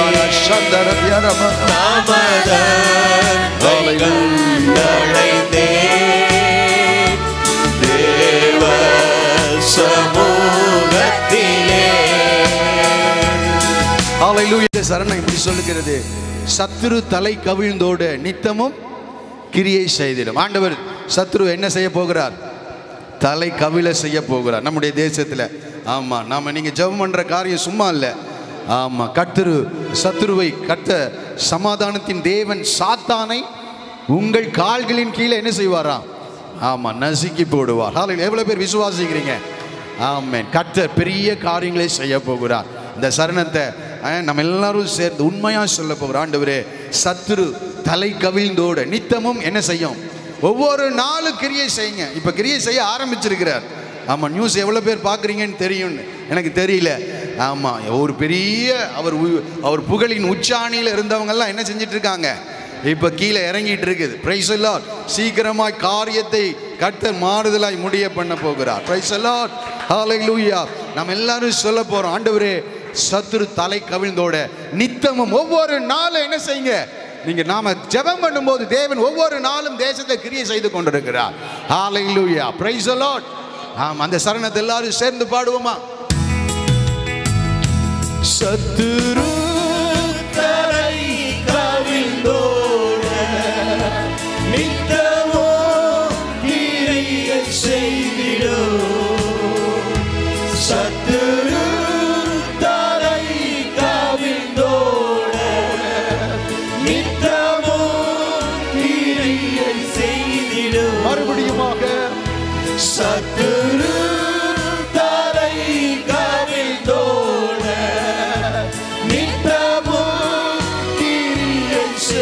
தமதன்பை கண்டடைந்தே, தேவ சமூகத்திலே. ஹல்லேலூயா. சரணம் இப்படி சொல்லுகிறது, சத்துரு தலை கவிழ்ந்தோட நித்தமும் கிரியை செய்திடும். ஆண்டவர் சத்துரு என்ன செய்ய போகிறார்? தலை கவிழ செய்ய போகிறார் நம்முடைய தேசத்தில். ஆமாம், நாம் நீங்கள் ஜெபம் பண்ணுற காரியம் சும்மா இல்லை. ஆமாம், கர்த்தர் சத்துருவை, கர்த்தர் சமாதானத்தின் தேவன் சாத்தானை உங்கள் கால்களின் கீழே என்ன செய்வாராம்? ஆமாம், நசுக்கி போடுவார். ஹல்லேலூயா. எவ்வளோ பேர் விசுவாசிக்கிறீங்க? ஆமென். கர்த்தர் பெரிய காரியங்களை செய்ய போகிறார். இந்த சரணத்தை நம்ம எல்லாரும் சேர்ந்து உண்மையாக சொல்ல போகிறோம். ஆண்டவரே, சத்துரு தலை கவிழ்ந்தோட நித்தமும் என்ன செய்யும்? ஒவ்வொரு நாளும் கிரியை செய்யுங்க. இப்போ கிரியை செய்ய ஆரம்பிச்சிருக்கிறார். ஆமாம், நியூஸ் எவ்வளோ பேர் பார்க்குறீங்கன்னு தெரியும், எனக்கு தெரியல. ஆமாம், ஒரு பெரிய அவர் அவர் புகழின் உச்சாணியில் இருந்தவங்கெல்லாம் என்ன செஞ்சிட்ருக்காங்க? இப்ப கீழே இறங்கிட்டு இருக்குது. Praise the Lord. சீக்கிரமாய் காரியத்தை கர்த்தர் மாறுதலாய் முடிய பண்ண போகிறார். Praise the Lord. ஹalleluya. நாம் எல்லாரும் சொல்ல போறோம், ஆண்டவரே சத்துரு தலை கவிழ்ந்தோட நித்தமும் ஒவ்வொரு நாளும் என்ன செய்யுங்க, நீங்க நாம ஜெபம் பண்ணும்போது தேவன் ஒவ்வொரு நாளும் தேசத்தை கிரியை செய்து கொண்டிருக்கிறார். ஹalleluya. Praise the Lord. ஆம், அந்த சரணத்தை எல்லாரும் சேர்ந்து பாடுவோமா? சத்துரு தலை கவிழ்ந்தோட நித்தமும் கிரியை செய்திடும். சத்துரு தலை கவிழ்ந்தோட நித்தமும் கிரியை செய்திடும். மறுபடியுமாக சத்துரு தலை கவிழ்ந்தோட நித்தமும் கிரியை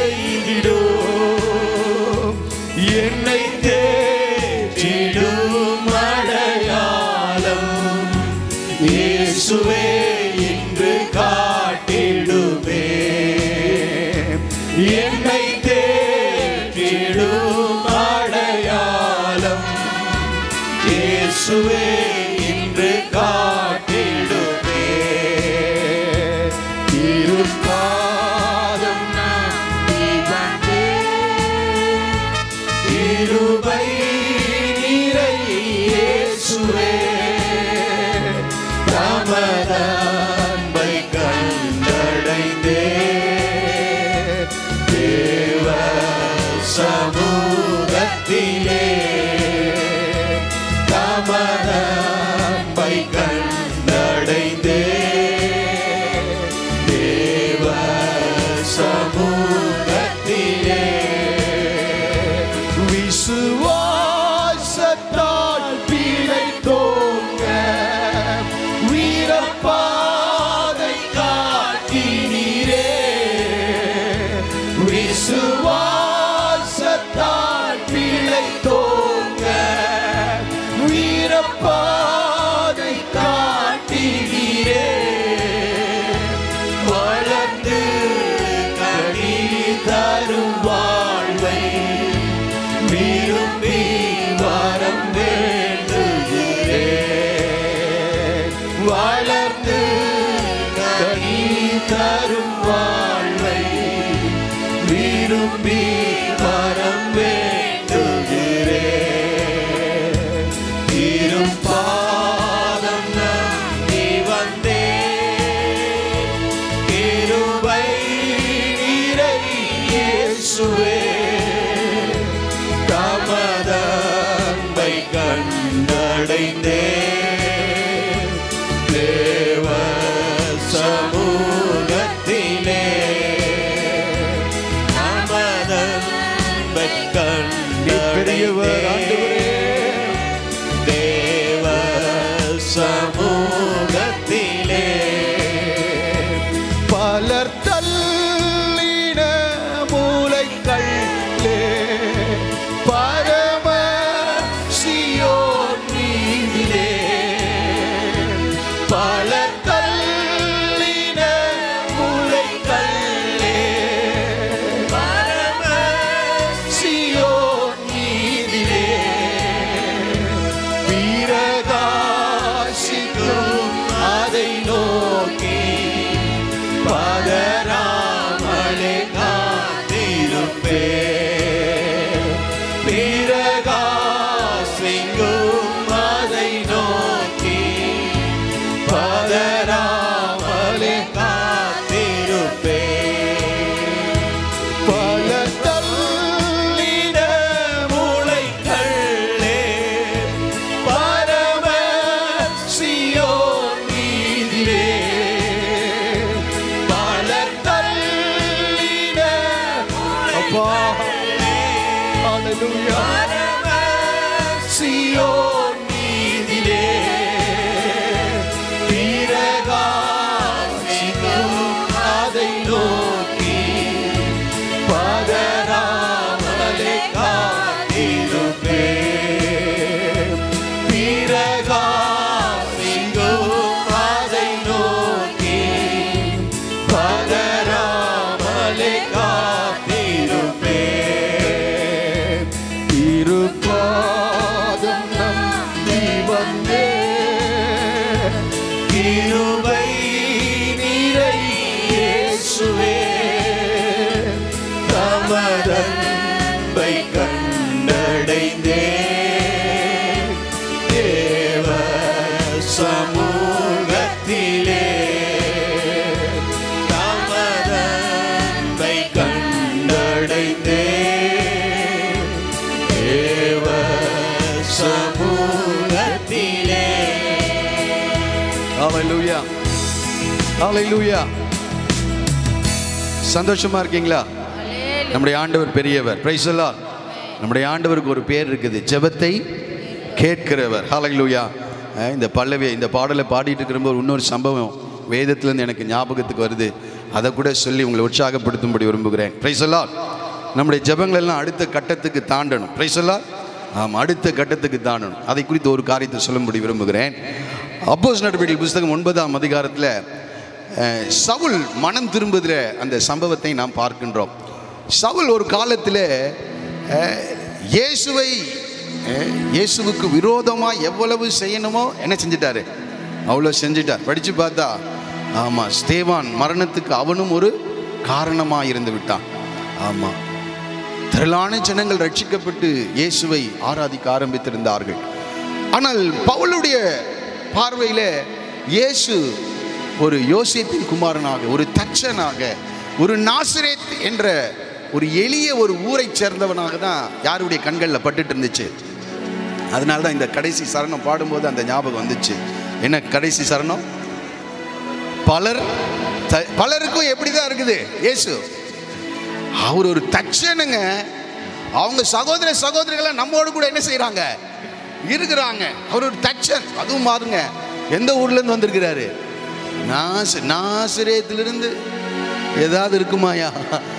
செய்திடும். என்னை தேற்றிடும் அடையாளம் இயேசுவே இன்று காட்டிடுமே. என்னை தேற்றிடும் அடையாளம் இயேசுவே இன்று காட்டிடுமே. திருப்பாதம் நம்பி வந்தேன், கிருபை நிறை இயேசுவே தமது அன்பை கண்டடைந்தேன். தேவ சமூகத்திலே தமது அன்பை கண்டடைந்தேன். தேவ சமூகத்திலே விசுவாசத்தால் பிழைத்தோங்க வீரப்பாதை காட்டினீரே. விசுவாசத்தால் பிழைத்தோங்க வீரப்பாதை காட்டினீரே. வளர்ந்து கனி தரும் வாழ்வை விரும்பி வரம் வேண்டுகிறேன். வளர்ந்து கனி தரும் வாழ்வை விரும்பி வரம் வேண்டுகிறேன். திருப்பாதம் நம்பி வந்தேன், கிருபை நிறை இயேசுவே தமது அன்பை கண்டடைந்தேன். தேவ சமூகத்திலே தமது அன்பை கண்டடைந்தேன். தேவ சமூகத்திலே பலர் தள்ளின மூலைக்கல்லே பரம சியோன் மீதிலே. பலர் தள்ளின மூலைக்கல்லே பரம சியோன் மீதிலே. வீரகாசிக்கும் அதை நோக்கி பதறாமலே காத்திருப்பேன். வீரகாசிக்கும் அதை நோக்கி பதறாமலே காத்திருப்பேன். பல தள்ளின மூலைக்கல்லே பரம சியோன் மீதிலே. பலர் தள்ளின அப்பா ஹalleluya பரம சியோன் மீதிலே. வீரகாசிக்கும் அதை நோக்கி பதறாமலே காத்திருப்பேன். வீரகாசிக்கும் அதை நோக்கி பதறாமலே காத்திருப்பேன். திருப்பாதம் நம்பி வந்தே கிருபை நிறை இயேசுவே தமதன்பை கண்டடைந்தே தேவ சமூகத்திலே தமதன்பை கண்டடைந்தே தேவ சமூகத்திலே. ஹல்லேலூயா ஹல்லேலூயா. சந்தோஷமா இருக்கீங்களா? நம்முடைய ஆண்டவர் பெரியவர். Praise the Lord. நம்முடைய ஆண்டவருக்கு ஒரு பேர் இருக்குது, ஜெபத்தை கேட்கிறவர். ஹல்லேலூயா. இந்த பல்லவி இந்த பாடலை பாடிட்டு இருக்கிறபோது இன்னொரு சம்பவம் வேதத்திலேருந்து எனக்கு ஞாபகத்துக்கு வருது. அதை கூட சொல்லி உங்களை உற்சாகப்படுத்தும்படி விரும்புகிறேன். Praise the Lord. நம்முடைய ஜெபங்கள் எல்லாம் அடுத்த கட்டத்துக்கு தாண்டணும். Price the Lord. ஆமாம், அடுத்த கட்டத்துக்கு தாண்டணும். அதை குறித்து ஒரு காரியத்தை சொல்லும்படி விரும்புகிறேன். அப்போஸ்தலர் நடவடிக்கைகள் புத்தகம் ஒன்பதாம் அதிகாரத்தில் சவுல் மனம் திரும்புகிற அந்த சம்பவத்தை நாம் பார்க்கின்றோம். சவுல் ஒரு காலத்தில் இயேசுவை இயேசுவுக்கு விரோதமாக எவ்வளவு செய்யணுமோ என்ன செஞ்சிட்டாரு, அவ்வளோ செஞ்சிட்டார். படித்து பார்த்தா ஆமாம், ஸ்தேவான் மரணத்துக்கு அவனும் ஒரு காரணமாக இருந்து விட்டான். ஆமாம், திரளான ஜனங்கள் ரட்சிக்கப்பட்டு இயேசுவை ஆராதிக்க ஆரம்பித்திருந்தார்கள். ஆனால் பவுலுடைய பார்வையில் இயேசு ஒரு யோசேப்பின் குமாரனாக, ஒரு தச்சனாக, ஒரு நாசரேத் என்ற ஒரு எளிய ஒரு ஊரை சேர்ந்தவனாக தான் யாருடைய கண்களில் பட்டுட்டு இருந்துச்சு. அதனால தான் இந்த கடைசி சரணம் பாடும்போது அந்த ஞாபகம் வந்துச்சு. என்ன கடைசி சரணம்? பலர் பலருக்கும் எப்படி தான் இருக்குது இயேசு. அவர் ஒரு தச்சனுங்க. அவங்க சகோதர சகோதரிகளை நம்மோடு கூட என்ன செய்கிறாங்க, இருக்கிறாங்க. அவர் ஒரு தச்சன். அதுவும் பாருங்க, எந்த ஊர்லேருந்து வந்திருக்கிறாரு? நாச நாசரேத்திலிருந்து. ஏதாவது இருக்குமாயா?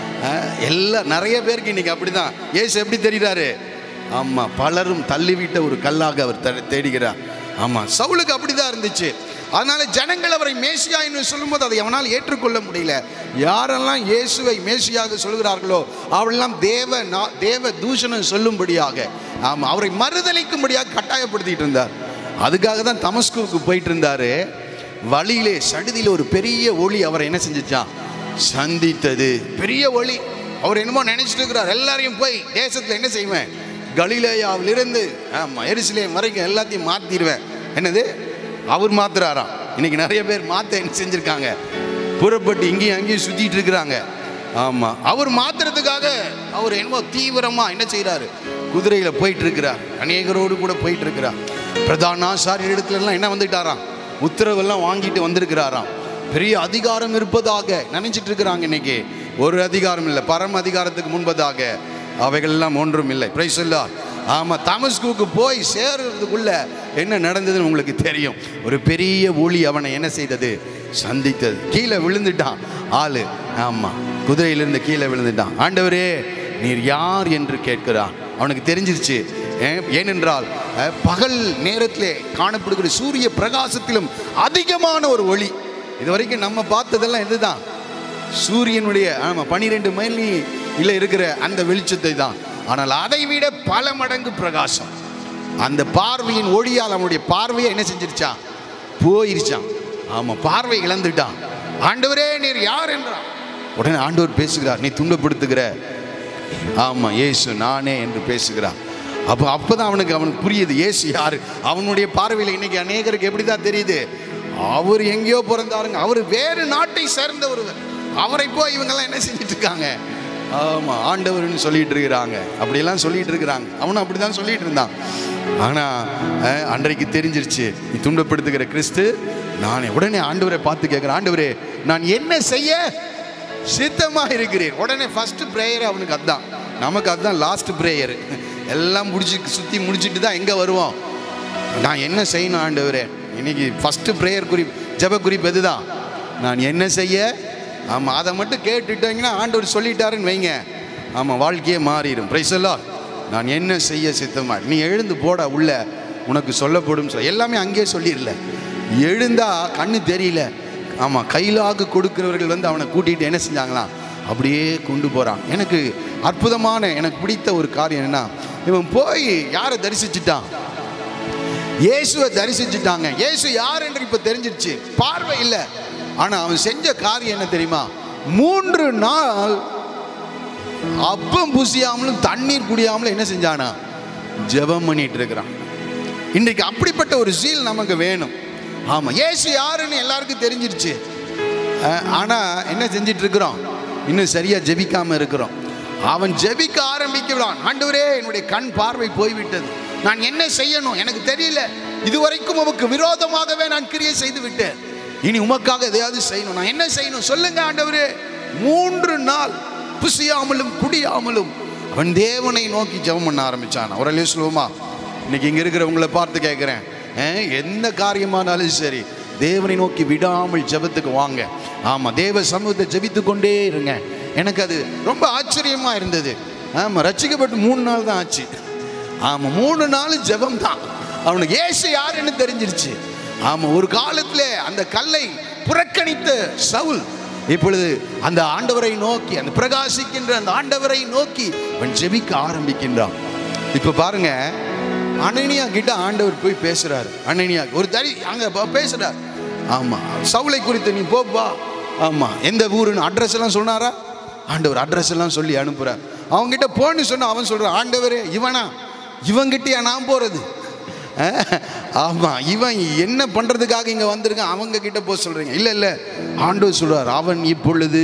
எல்லாம் நிறைய பேருக்கு இன்னைக்கு அப்படிதான். இயேசு எப்படி தெரிகிறாரு? ஆமாம், பலரும் தள்ளிவிட்ட ஒரு கல்லாக அவர் தேடுகிறார். ஆமாம், சவுலுக்கு அப்படிதான் இருந்துச்சு. அதனால ஜனங்கள் அவரை மேசியா என்று சொல்லும்போது அதை அவனால் ஏற்றுக்கொள்ள முடியல. யாரெல்லாம் இயேசுவை மேசியாக சொல்கிறார்களோ அவளெல்லாம் தேவ தேவ தூஷணம் சொல்லும்படியாக, ஆமாம், அவரை மறுதலிக்கும்படியாக கட்டாயப்படுத்திட்டு இருந்தார். அதுக்காக தான் தமஸ்குவுக்கு போயிட்டு இருந்தாரு. வழியிலே சடுதியில் ஒரு பெரிய ஒளி அவரை என்ன செஞ்சிச்சான், சந்தித்தது. பெரிய ஒளி. அவர் என்னமோ நினைச்சிட்டு இருக்கிறார், எல்லாரையும் போய் தேசத்தில் என்ன செய்வேன், கலிலேயாவிலிருந்து ஆமாம் எருசலேம் வரைக்கும் எல்லாத்தையும் மாற்றிடுவேன். என்னது, அவர் மாத்துறாராம். இன்னைக்கு நிறைய பேர் மாற்ற என்ன செஞ்சுருக்காங்க, புறப்பட்டு இங்கேயும் அங்கேயும் சுற்றிட்டு இருக்கிறாங்க. ஆமாம், அவர் மாத்துறதுக்காக அவர் என்னமோ தீவிரமாக என்ன செய்கிறாரு, குதிரையில் போயிட்டு இருக்கிறார். அநேகரோடு கூட போயிட்டு இருக்கிறார். பிரதான ஆசாரியர் இடத்துலலாம் என்ன வந்துட்டாராம், உத்தரவெல்லாம் வாங்கிட்டு வந்திருக்கிறாராம். பெரிய அதிகாரம் இருப்பதாக நினைச்சிட்டு இருக்கிறாங்க. இன்னைக்கு ஒரு அதிகாரம் இல்லை, பரம அதிகாரத்துக்கு முன்பதாக அவைகள்லாம் ஒன்றும் இல்லை. Praise the Lord. ஆமாம், தமஸ்குவுக்கு போய் சேர்றதுக்குள்ள என்ன நடந்ததுன்னு உங்களுக்கு தெரியும். ஒரு பெரிய ஒளி அவனை என்ன செய்தது, சந்தித்தது. கீழே விழுந்துட்டான் ஆளு. ஆமாம், குதிரையிலிருந்து கீழே விழுந்துட்டான். ஆண்டவரே நீர் யார் என்று கேட்கிறான். அவனுக்கு தெரிஞ்சிருச்சு. ஏனென்றால் பகல் நேரத்திலே காணப்படுகிற சூரிய பிரகாசத்திலும் அதிகமான ஒரு ஒளி. இது வரைக்கும் நம்ம பார்த்ததெல்லாம் இதுதான், சூரியனுடைய ஆமாம் பனிரெண்டு மைல் இல்லை இருக்கிற அந்த வெளிச்சத்தை தான். ஆனால் அதை விட பல மடங்கு பிரகாசம். அந்த பார்வையின் ஒளியால் அவனுடைய பார்வையை என்ன செஞ்சிருச்சான், போயிருச்சான். ஆமாம், பார்வை இழந்துட்டான். ஆண்டவரே நீர் யார் என்றான். உடனே ஆண்டவர் பேசுகிறார், நீ துன்பப்படுத்துகிற ஆமாம் இயேசு நானே என்று பேசுகிறார். அப்போ அப்போ தான் அவனுக்கு அவனுக்கு புரியுது இயேசு யார். அவனுடைய பார்வையில் இன்னைக்கு அநேகருக்கு எப்படி தான் தெரியுது, அவர் எங்கேயோ பிறந்தாருங்க, அவர் வேறு நாட்டை சேர்ந்த ஒருவர். அவரை போய் இவங்கெல்லாம் என்ன செஞ்சிட்டு இருக்காங்க, ஆமாம் ஆண்டவர்னு சொல்லிட்டு இருக்கிறாங்க. அப்படியெல்லாம் சொல்லிட்டு இருக்கிறாங்க. அவனும் அப்படி தான் சொல்லிட்டு இருந்தான். ஆனால் அன்றைக்கு தெரிஞ்சிருச்சு, நீ துன்பப்படுத்துகிற கிறிஸ்து நானே. உடனே ஆண்டவரை பார்த்து கேட்குறேன், ஆண்டவரே நான் என்ன செய்ய சித்தமாக இருக்கிறேன். உடனே ஃபர்ஸ்ட் ப்ரேயர் அவனுக்கு அதுதான், நமக்கு அதுதான் லாஸ்ட் ப்ரேயர். எல்லாம் முடிச்சு சுற்றி முடிச்சுட்டு தான் எங்கே வருவோம், நான் என்ன செய்யணும் ஆண்டவரே. இன்னைக்கு ஃபஸ்ட்டு ப்ரேயர் குறிப்பு, ஜெப குறிப்பு எதுதான், நான் என்ன செய்ய. ஆமாம், அதை மட்டும் கேட்டுட்டீங்கன்னா ஆண்டவர் சொல்லிட்டாருன்னு வைங்க, ஆமாம் வாழ்க்கையே மாறிடும். Praise the Lord. நான் என்ன செய்ய சித்தமாக, நீ எழுந்து போட உள்ள உனக்கு சொல்லப்படும் சொல்ல எல்லாமே அங்கேயே சொல்லிடல. எழுந்தா கண்ணு தெரியல. ஆமாம், கையிலாக கொடுக்கிறவர்கள் வந்து அவனை கூட்டிகிட்டு என்ன செஞ்சாங்களாம், அப்படியே கொண்டு போகிறான். எனக்கு அற்புதமான எனக்கு பிடித்த ஒரு காரியம் என்னென்னா, இவன் போய் யாரை தரிசிச்சுட்டான்? இயேசுவை தரிசிச்சுட்டாங்க. இயேசு யார் என்று இப்ப தெரிஞ்சிருச்சு. பார்வை இல்லை, ஆனா அவன் செஞ்ச காரியம் என்ன தெரியுமா? மூன்று நாள் அப்பம் புசியாமலும் தண்ணீர் குடியாமலும் என்ன செஞ்சானா? ஜெபம் பண்ணிட்டு இருக்கிறான். இன்றைக்கு அப்படிப்பட்ட ஒரு சீல் நமக்கு வேணும். ஆமா, இயேசு யாருன்னு எல்லாருக்கும் தெரிஞ்சிருச்சு. ஆனா என்ன செஞ்சிட்டு இருக்கிறோம்? இன்னும் சரியா ஜெபிக்காம இருக்கிறோம். அவன் ஜெபிக்க ஆரம்பிக்கிறான். ஆண்டவரே, என்னுடைய கண் பார்வை போய்விட்டது, நான் என்ன செய்யணும் எனக்கு தெரியல, இதுவரைக்கும் உமக்கு விரோதமாகவே நான் கிரியை செய்து விட்டேன், இனி உமக்காக எதையாவது செய்யணும், நான் என்ன செய்யணும் சொல்லுங்க ஆண்டவரே. மூன்று நாள் புசியாமலும் குடியாமலும் அவன் தேவனை நோக்கி ஜெபம் பண்ண ஆரம்பிச்சான். ஒரு சொல்லுவோமா? இன்னைக்கு இங்க இருக்கிறவங்களை பார்த்து கேட்கிறேன், எந்த காரியமானாலும் சரி தேவனை நோக்கி விடாமல் ஜெபத்துக்கு வாங்க. ஆமா, தேவ சமூகத்தை ஜெபித்து கொண்டே இருங்க. எனக்கு அது ரொம்ப ஆச்சரியமா இருந்தது. ஆமா, ரட்சிக்கப்பட்டு மூணு நாள் தான் ஆச்சு. ஆமா, மூணு நாள் ஜெபம் தான். அவனுக்கு இயேசு யாருன்னு தெரிஞ்சிருச்சு. ஆமா, ஒரு காலத்துல அந்த கல்லை புறக்கணித்த சவுல் இப்பொழுது அந்த ஆண்டவரை நோக்கி, அந்த பிரகாசிக்கின்ற அந்த ஆண்டவரை நோக்கி அவன் ஜெபிக்க ஆரம்பிக்கின்றான். இப்ப பாருங்க, அனனியா கிட்ட ஆண்டவர் போய் பேசுறாரு. அனனியா ஒரு தனி அங்க பேசுறாரு. ஆமா, சவுலை குறித்து நீ போப்பா. ஆமா, எந்த ஊருன்னு அட்ரஸ் எல்லாம் சொன்னாரா? ஆண்டவர் அட்ரஸ் எல்லாம் சொல்லி அனுப்புறார். அவங்க கிட்ட போன்னு சொன்னா அவன் சொல்றான், ஆண்டவரே இவனா, இவங்கிட்டயா நான் போறது? ஆமா, இவன் என்ன பண்றதுக்காக இங்க வந்திருக்கான், அவங்க கிட்ட போக சொல்றீங்க? இல்ல இல்ல, ஆண்டவர் சொல்றார், அவன் இப்பொழுது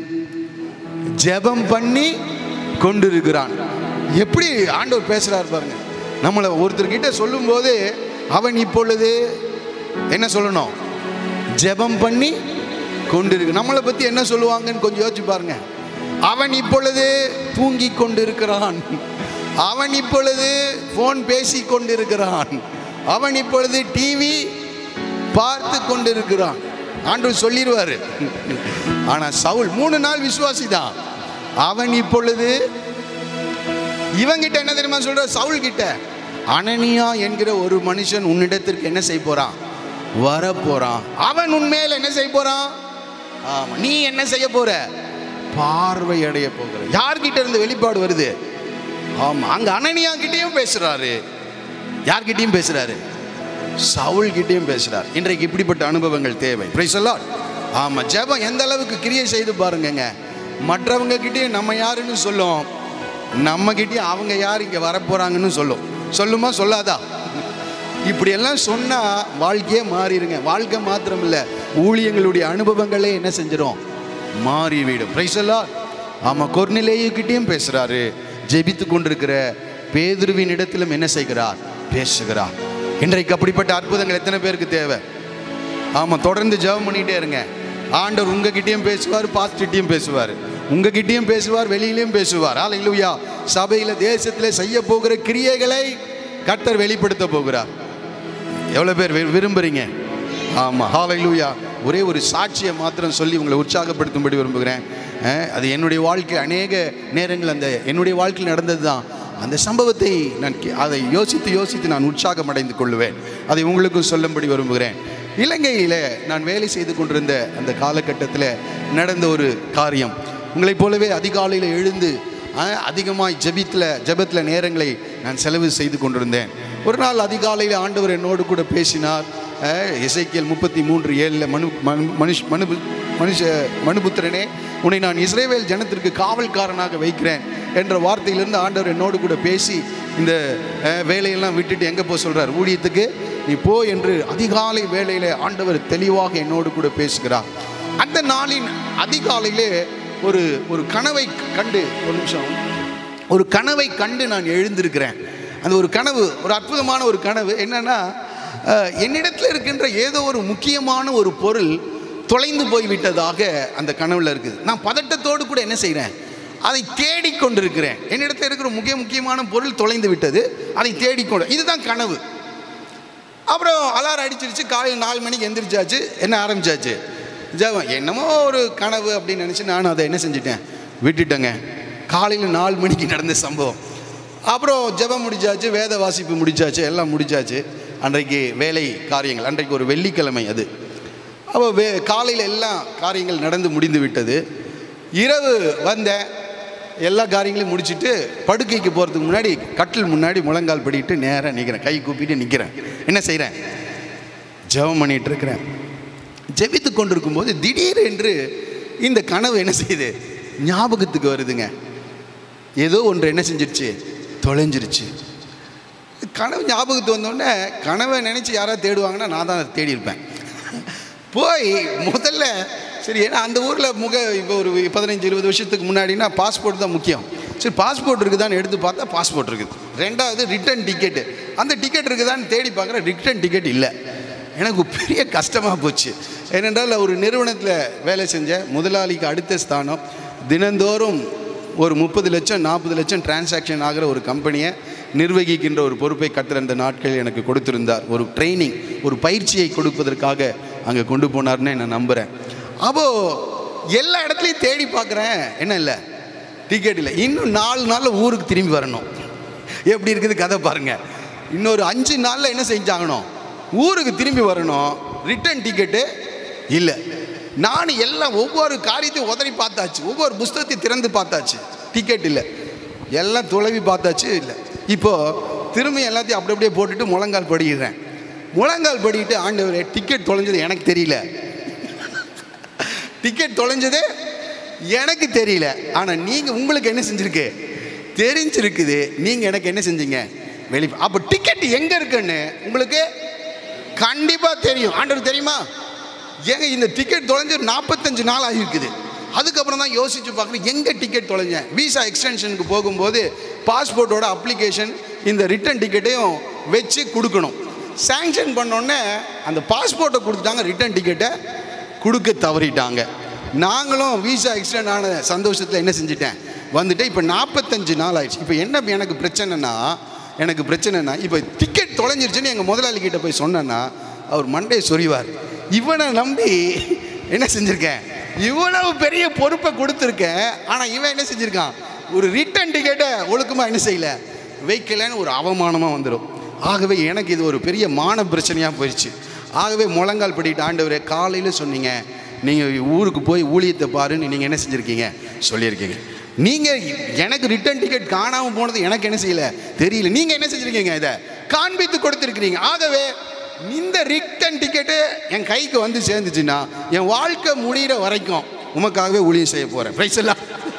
ஜெபம் பண்ணி கொண்டிருக்கிறான். எப்படி ஆண்டவர் பேசுறாரு பாருங்க. நம்மளை ஒருத்தர்கிட்ட சொல்லும் போது அவன் இப்பொழுது என்ன சொல்லணும்? ஜெபம் பண்ணி கொண்டிருக்கு. நம்மளை பத்தி என்ன சொல்லுவாங்கன்னு கொஞ்சம் யோசிச்சு பாருங்க. அவன் இப்பொழுது தூங்கி கொண்டிருக்கிறான், அவன் இப்பொழுது போன் பேசி கொண்டிருக்கிறான், அவன் இப்பொழுது டிவி பார்த்து கொண்டிருக்கிறான். ஆண்டவர் சொல்லிடுவாரு. ஆனா சவுல் மூணு நாள் விசுவாசி தான். அவன் இப்பொழுது இவங்கிட்ட என்ன தெரியுமா சொல்ற? சவுல் கிட்ட, அனனியா என்கிற ஒரு மனுஷன் உன்னிடத்திற்கு என்ன செய்ய போறான்? வர போறான். அவன் உண்மையில என்ன செய்ய போறான்? ஆமா, நீ என்ன செய்ய போற? பார்வை அடைய போகிற. யார்கிட்ட இருந்து வெளிப்பாடு வருது? ஆமா, அங்க அனனியா கிட்டையும் பேசுறாரு. யார்கிட்டையும் பேசுறாரு? சவுல் கிட்டையும் பேசுறாரு. இன்றைக்கு இப்படிப்பட்ட அனுபவங்கள் தேவை. Praise the Lord. ஆமா, ஜெபம் எந்த அளவுக்கு கிரியை செய்து பாருங்க. மற்றவங்க கிட்டயும் நம்ம யாருன்னு சொல்லும், நம்ம கிட்டயும் அவங்க யார் இங்க வரப்போறாங்கன்னு சொல்லும். சொல்லுமா சொல்லாதா? இப்படி எல்லாம் சொன்னா வாழ்க்கையே மாறிடுங்க. வாழ்க்கை மாத்திரம் இல்ல, ஊழியங்களுடைய அனுபவங்களே என்ன செஞ்சிடும்? மாறிவிடும். Praise the Lord. ஆமா, கொர்நேலியு கிட்டயும் பேசுறாரு. ஜெபித்து கொண்டிருக்கிற பேதுருவின் இடத்திலும் என்ன செய்கிறார்? பேசுகிறார். இன்றைக்கு அப்படிப்பட்ட அற்புதங்கள் எத்தனை பேருக்கு தேவை? ஆமா, தொடர்ந்து ஜெபம் பண்ணிட்டே இருங்க. ஆண்டவர் உங்ககிட்டயும் பேசுவார், பாஸ்டர்கிட்டயும் பேசுவார், உங்ககிட்டயும் பேசுவார், வெளியிலையும் பேசுவார். ஹல்லேலூயா. சபையில தேசத்திலே செய்ய போகிற கிரியைகளை கர்த்தர் வெளிப்படுத்த போகிறார். எவ்வளவு பேர் விரும்புறீங்க? ஆமா, ஹல்லேலூயா. ஒரே ஒரு சாட்சியை மாத்திரம் சொல்லி உங்களை உற்சாகப்படுத்தும்படி விரும்புகிறேன். அது என்னுடைய வாழ்க்கை அநேக நேரங்கள் அந்த என்னுடைய வாழ்க்கையில் நடந்தது தான். அந்த சம்பவத்தை நான் அதை யோசித்து யோசித்து நான் உற்சாகம் அடைந்து கொள்ளுவேன். அதை உங்களுக்கும் சொல்லும்படி விரும்புகிறேன். இலங்கையில் நான் வேலை செய்து கொண்டிருந்த அந்த காலகட்டத்தில் நடந்த ஒரு காரியம். உங்களைப் போலவே அதிகாலையில் எழுந்து அதிகமாக ஜெபித்தில் ஜெபத்தில் நேரங்களை நான் செலவு செய்து கொண்டிருந்தேன். ஒரு நாள் அதிகாலையில் ஆண்டவர் என்னோடு கூட பேசினார். எசேக்கியேல் முப்பத்தி மூன்று ஏழில் மனு மனுஷ் மனு மனுஷ மனுபுத்திரனே, உன்னை நான் இஸ்ரவேல் ஜனத்திற்கு காவல்காரனாக வைக்கிறேன் என்ற வார்த்தையிலிருந்து ஆண்டவர் என்னோடு கூட பேசி இந்த வேலையெல்லாம் விட்டுட்டு எங்கே போக சொல்கிறார்? ஊழியத்துக்கு நீ போ என்று அதிகாலை வேளையில் ஆண்டவர் தெளிவாக என்னோடு கூட பேசுகிறார். அந்த நாளின் அதிகாலையிலே ஒரு ஒரு கனவை கண்டு ஒரு நிமிஷம் ஒரு கனவை கண்டு நான் எழுந்திருக்கிறேன். அந்த ஒரு கனவு ஒரு அற்புதமான ஒரு கனவு. என்னன்னா, என்னிடத்தில் இருக்கின்ற ஏதோ ஒரு முக்கியமான ஒரு பொருள் தொலைந்து போய்விட்டதாக அந்த கனவுல இருக்குது. நான் பதட்டத்தோடு கூட என்ன செய்கிறேன்? அதை தேடிக்கொண்டிருக்கிறேன். என்னிடத்தில் இருக்கிற முக்கிய முக்கியமான பொருள் தொலைந்து விட்டது, அதை தேடிக்கொண்டு. இதுதான் கனவு. அப்புறம் அலாரம் அடிச்சிருச்சு. காலையில் நாலு மணிக்கு எந்திரிச்சாச்சு. என்ன ஆரம்பிச்சாச்சு? ஜெபம். என்னமோ ஒரு கனவு அப்படின்னு நினச்சி நான் அதை என்ன செஞ்சிட்டேன்? விட்டுட்டேங்க. காலையில் நாலு மணிக்கு நடந்த சம்பவம். அப்புறம் ஜெபம் முடிச்சாச்சு, வேத வாசிப்பு முடிச்சாச்சு, எல்லாம் முடிச்சாச்சு. அன்றைக்கு வேலை காரியங்கள், அன்றைக்கு ஒரு வெள்ளிக்கிழமை அது. அப்போ வே காலையில் எல்லாம் காரியங்கள் நடந்து முடிந்து விட்டது. இரவு வந்தேன். எல்லா காரியங்களையும் முடிச்சுட்டு படுக்கைக்கு போகிறதுக்கு முன்னாடி கட்டில் முன்னாடி முழங்கால் படிக்கிட்டு நேராக நிற்கிறேன், கை கூப்பிட்டு நிற்கிறேன். என்ன செய்கிறேன்? ஜெபம் பண்ணிகிட்டு இருக்கிறேன். ஜெபித்து கொண்டிருக்கும்போது திடீர் என்று இந்த கனவு என்ன செய்யுது, ஞாபகத்துக்கு வருதுங்க. ஏதோ ஒன்று என்ன செஞ்சிருச்சு, தொலைஞ்சிருச்சு. கனவு ஞாபகத்துக்கு வந்தோடனே கனவை நினச்சி யாராவது தேடுவாங்கன்னா நான் தான் அதை தேடி இருப்பேன். போய் முதல்ல சரி, ஏன்னா அந்த ஊரில் முக இப்போ ஒரு பதினஞ்சு இருபது வருஷத்துக்கு முன்னாடினா பாஸ்போர்ட் தான் முக்கியம். சரி, பாஸ்போர்ட் இருக்குதான்னு எடுத்து பார்த்தா பாஸ்போர்ட் இருக்குது. ரெண்டாவது ரிட்டன் டிக்கெட்டு, அந்த டிக்கெட் இருக்குதான்னு தேடி பார்க்குறேன், ரிட்டன் டிக்கெட் இல்லை. எனக்கு பெரிய கஷ்டமாக போச்சு. ஏனென்றால் ஒரு நிறுவனத்தில் வேலை செஞ்ச முதலாளிக்கு அடுத்த ஸ்தானம், தினந்தோறும் ஒரு முப்பது லட்சம் நாற்பது லட்சம் டிரான்சாக்ஷன் ஆகிற ஒரு கம்பெனியை நிர்வகிக்கின்ற ஒரு பொறுப்பை கற்றுற அந்த நாட்கள் எனக்கு கொடுத்திருந்தார். ஒரு ட்ரைனிங், ஒரு பயிற்சியை கொடுப்பதற்காக அங்கே கொண்டு போனார்னு நான் நம்புகிறேன். அப்போது எல்லா இடத்துலையும் தேடி பார்க்குறேன், என்ன இல்லை, டிக்கெட் இல்லை. இன்னும் நாலு நாளில் ஊருக்கு திரும்பி வரணும். எப்படி இருக்குது கதை பாருங்கள். இன்னொரு அஞ்சு நாளில் என்ன செஞ்சாகணும், ஊருக்கு திரும்பி வரணும். ரிட்டன் டிக்கெட்டு இல்லை. நான் எல்லாம் ஒவ்வொரு காரியத்தையும் உதறி பார்த்தாச்சு, ஒவ்வொரு புஸ்தகத்தையும் திறந்து பார்த்தாச்சு, டிக்கெட் இல்லை. எல்லாம் தொலைவி பார்த்தாச்சு, இல்லை. இப்போது திரும்பி எல்லாத்தையும் அப்படி அப்படியே போட்டுட்டு முழங்கால் படிக்கிறேன். முழங்கால் படிக்கிட்டு, ஆண்டவரே டிக்கெட் தொலைஞ்சது எனக்கு தெரியல, டிக்கெட் தொலைஞ்சது எனக்கு தெரியல, ஆனால் நீங்கள் உங்களுக்கு என்ன செஞ்சுருக்கு, தெரிஞ்சிருக்குது. நீங்கள் எனக்கு என்ன செஞ்சீங்க, வெளி. அப்போ டிக்கெட் எங்கே இருக்குன்னு உங்களுக்கு கண்டிப்பாக தெரியும். ஆண்டவர் தெரியுமா? ஏங்க இந்த டிக்கெட் தொலைஞ்சு நாற்பத்தஞ்சு நாள் ஆகிருக்குது. அதுக்கப்புறம் தான் யோசித்து பார்க்குறேன், எங்கே டிக்கெட் தொலைஞ்சேன். விசா எக்ஸ்டென்ஷனுக்கு போகும்போது பாஸ்போர்ட்டோட அப்ளிகேஷன் இந்த ரிட்டன் டிக்கெட்டையும் வச்சு கொடுக்கணும். சேங்ஷன் பண்ணோடனே அந்த பாஸ்போர்ட்டை கொடுத்துட்டாங்க, ரிட்டன் டிக்கெட்டை கொடுக்க தவறிட்டாங்க. நாங்களும் விசா எக்ஸ்டெண்ட் ஆன சந்தோஷத்தில் என்ன செஞ்சிட்டேன், வந்துட்டு இப்போ நாற்பத்தஞ்சு நாள் ஆயிடுச்சு. இப்போ என்ன எனக்கு பிரச்சனைனா எனக்கு பிரச்சனைனா இப்போ டிக்கெட் தொலைஞ்சிருச்சுன்னு எங்கள் முதலாளிகிட்ட போய் சொன்னேன்னா அவர் மண்டையை சொறிவார். இவனை நம்பி என்ன செஞ்சுருக்கேன், இவ்வளவு பெரிய பொறுப்பை கொடுத்துருக்கேன், ஆனால் இவன் என்ன செஞ்சுருக்கான், ஒரு ரிட்டன் டிக்கெட்டை ஒழுக்கமாக என்ன செய்யலை, வைக்கலைன்னு ஒரு அவமானமாக வந்துடும். ஆகவே எனக்கு இது ஒரு பெரிய மான பிரச்சனையாக போயிடுச்சு. ஆகவே முழங்கால் படிட்டு, ஆண்டவரே காலையில் சொன்னீங்க நீங்கள் ஊருக்கு போய் ஊழியத்தை பாருன்னு நீங்கள் என்ன செஞ்சுருக்கீங்க, சொல்லியிருக்கீங்க. நீங்கள் எனக்கு ரிட்டன் டிக்கெட் காணாமல் போனது எனக்கு என்ன செய்யலை தெரியல, நீங்கள் என்ன செஞ்சுருக்கீங்க, இதை காண்பித்து கொடுத்துருக்கிறீங்க. ஆகவே இந்த ரிட்டன் டிக்கெட்டு என் கைக்கு வந்து சேர்ந்துச்சுன்னா என் வாழ்க்கை முடிகிற வரைக்கும் உமக்காகவே ஊழியம் செய்ய போகிறேன். பிரைஸ் எல்லாம்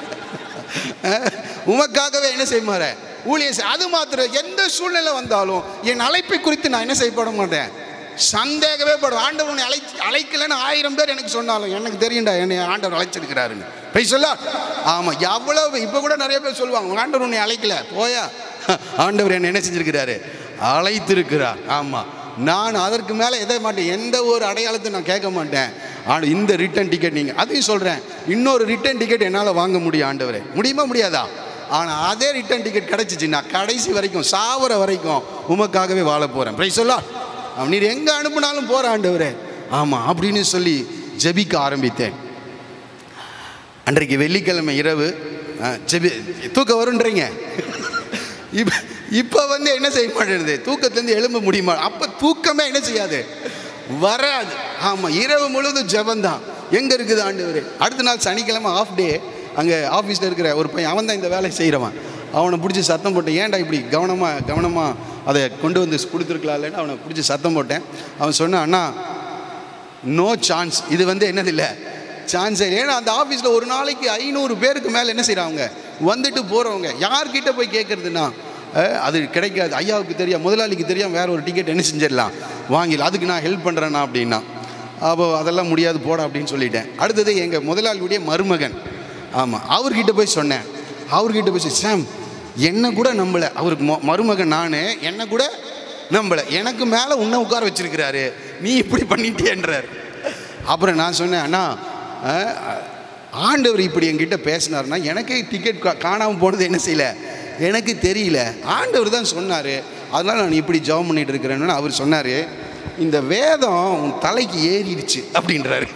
உமக்காகவே என்ன செய்ய போகிறேன், ஊழியம் செய். அது மாத்திரம் எந்த சூழ்நிலை வந்தாலும் என் அழைப்பை குறித்து நான் என்ன செய்யப்பட மாட்டேன், சந்தேகமே படும். ஆண்டவர் உன்னை அழை அழைக்கலன்னு ஆயிரம் பேர் எனக்கு சொன்னாலும் எனக்கு தெரியும்டா என்னை ஆண்டவர் அழைச்சிருக்கிறாருன்னு. பிரைஸ் எல்லாம். ஆமாம், எவ்வளவு இப்போ கூட நிறைய பேர் சொல்லுவாங்க, ஆண்டவர் உன்னை அழைக்கல, போயா, ஆண்டவர் என்னை என்ன செஞ்சுருக்கிறாரு, அழைத்திருக்கிறார். ஆமாம், நான் அதற்கு மேலே எதை மாட்டேன், எந்த ஒரு அடையாளத்தை நான் கேட்க மாட்டேன். ஆனால் இந்த ரிட்டன் டிக்கெட் நீங்கள் அதையும் சொல்கிறேன், இன்னொரு ரிட்டன் டிக்கெட் என்னால் வாங்க முடியும். ஆண்டவரே முடியுமா, முடியாதா? ஆனால் அதே ரிட்டன் டிக்கெட் கிடச்சிச்சுன்னா கடைசி வரைக்கும் சாவர வரைக்கும் உமக்காகவே வாழ போகிறேன். பிரைஸ் எல்லாம். நீர் எங்கே அனுப்புனாலும் போகிற ஆண்டவரே. ஆமாம் அப்படின்னு சொல்லி ஜெபிக்க ஆரம்பித்தேன். அன்றைக்கு வெள்ளிக்கிழமை இரவு ஜெபி தூக்கம் வருன்றீங்க. இப்போ இப்போ வந்து என்ன செய்ய மாட்டேங்குது, தூக்கத்துலேருந்து எழும்ப முடியுமா? அப்போ தூக்கமே என்ன செய்யாது, வராது. ஆமாம், இரவு முழுவதும் ஜெபந்தான். எங்கே இருக்குது ஆண்டவரே? அடுத்த நாள் சனிக்கிழமை ஆஃப் டே. அங்கே ஆஃபீஸில் இருக்கிற ஒரு பையன், அவன் தான் இந்த வேலை செய்கிறவன், அவனை பிடிச்சி சத்தம் போட்டேன், ஏன்டா இப்படி கவனமாக கவனமாக அதை கொண்டு வந்து கொடுத்துருக்கலாம் இல்லைன்னு அவனை பிடிச்சி சத்தம் போட்டேன். அவன் சொன்னான், அண்ணா நோ சான்ஸ், இது வந்து என்னது இல்லை, சான்ஸே இல்லை. ஏன்னா அந்த ஆஃபீஸில் ஒரு நாளைக்கு ஐநூறு பேருக்கு மேலே என்ன செய்கிறாங்க, வந்துட்டு போகிறவங்க. யார்கிட்ட போய் கேட்குறதுன்னா அது கிடைக்காது. ஐயாவுக்கு தெரியும், முதலாளிக்கு தெரியும், வேறு ஒரு டிக்கெட் என்ன செஞ்சிடலாம், வாங்கிடலாம், அதுக்கு நான் ஹெல்ப் பண்ணுறேன்னா அப்படின்னா. அப்போ அதெல்லாம் முடியாது போட அப்படின்னு சொல்லிட்டேன். அடுத்தது எங்கள் முதலாளியுடைய மருமகன். ஆமாம், அவர்கிட்ட போய் சொன்னேன். அவர்கிட்ட போய் சாம் என்னை கூட நம்பலை, அவருக்கு மொ மருமகன் நான், என்னை கூட நம்பலை, எனக்கு மேலே உன்னை உட்கார வச்சிருக்கிறாரு, நீ இப்படி பண்ணிட்டேன்றார். அப்புறம் நான் சொன்னேன், அண்ணா ஆண்டவர் இப்படி என்கிட்ட பேசினார்னா எனக்கே டிக்கெட் கா காணாமல் போனது என்ன செய்யலை, எனக்கு தெரியல, ஆண்டவர் தான் சொன்னார், அதனால் நான் இப்படி ஜெபம் பண்ணிகிட்டு இருக்கிறேன்னு. அவர் சொன்னார், இந்த வேதம் உன் தலைக்கு ஏறிடுச்சு அப்படின்றாரு.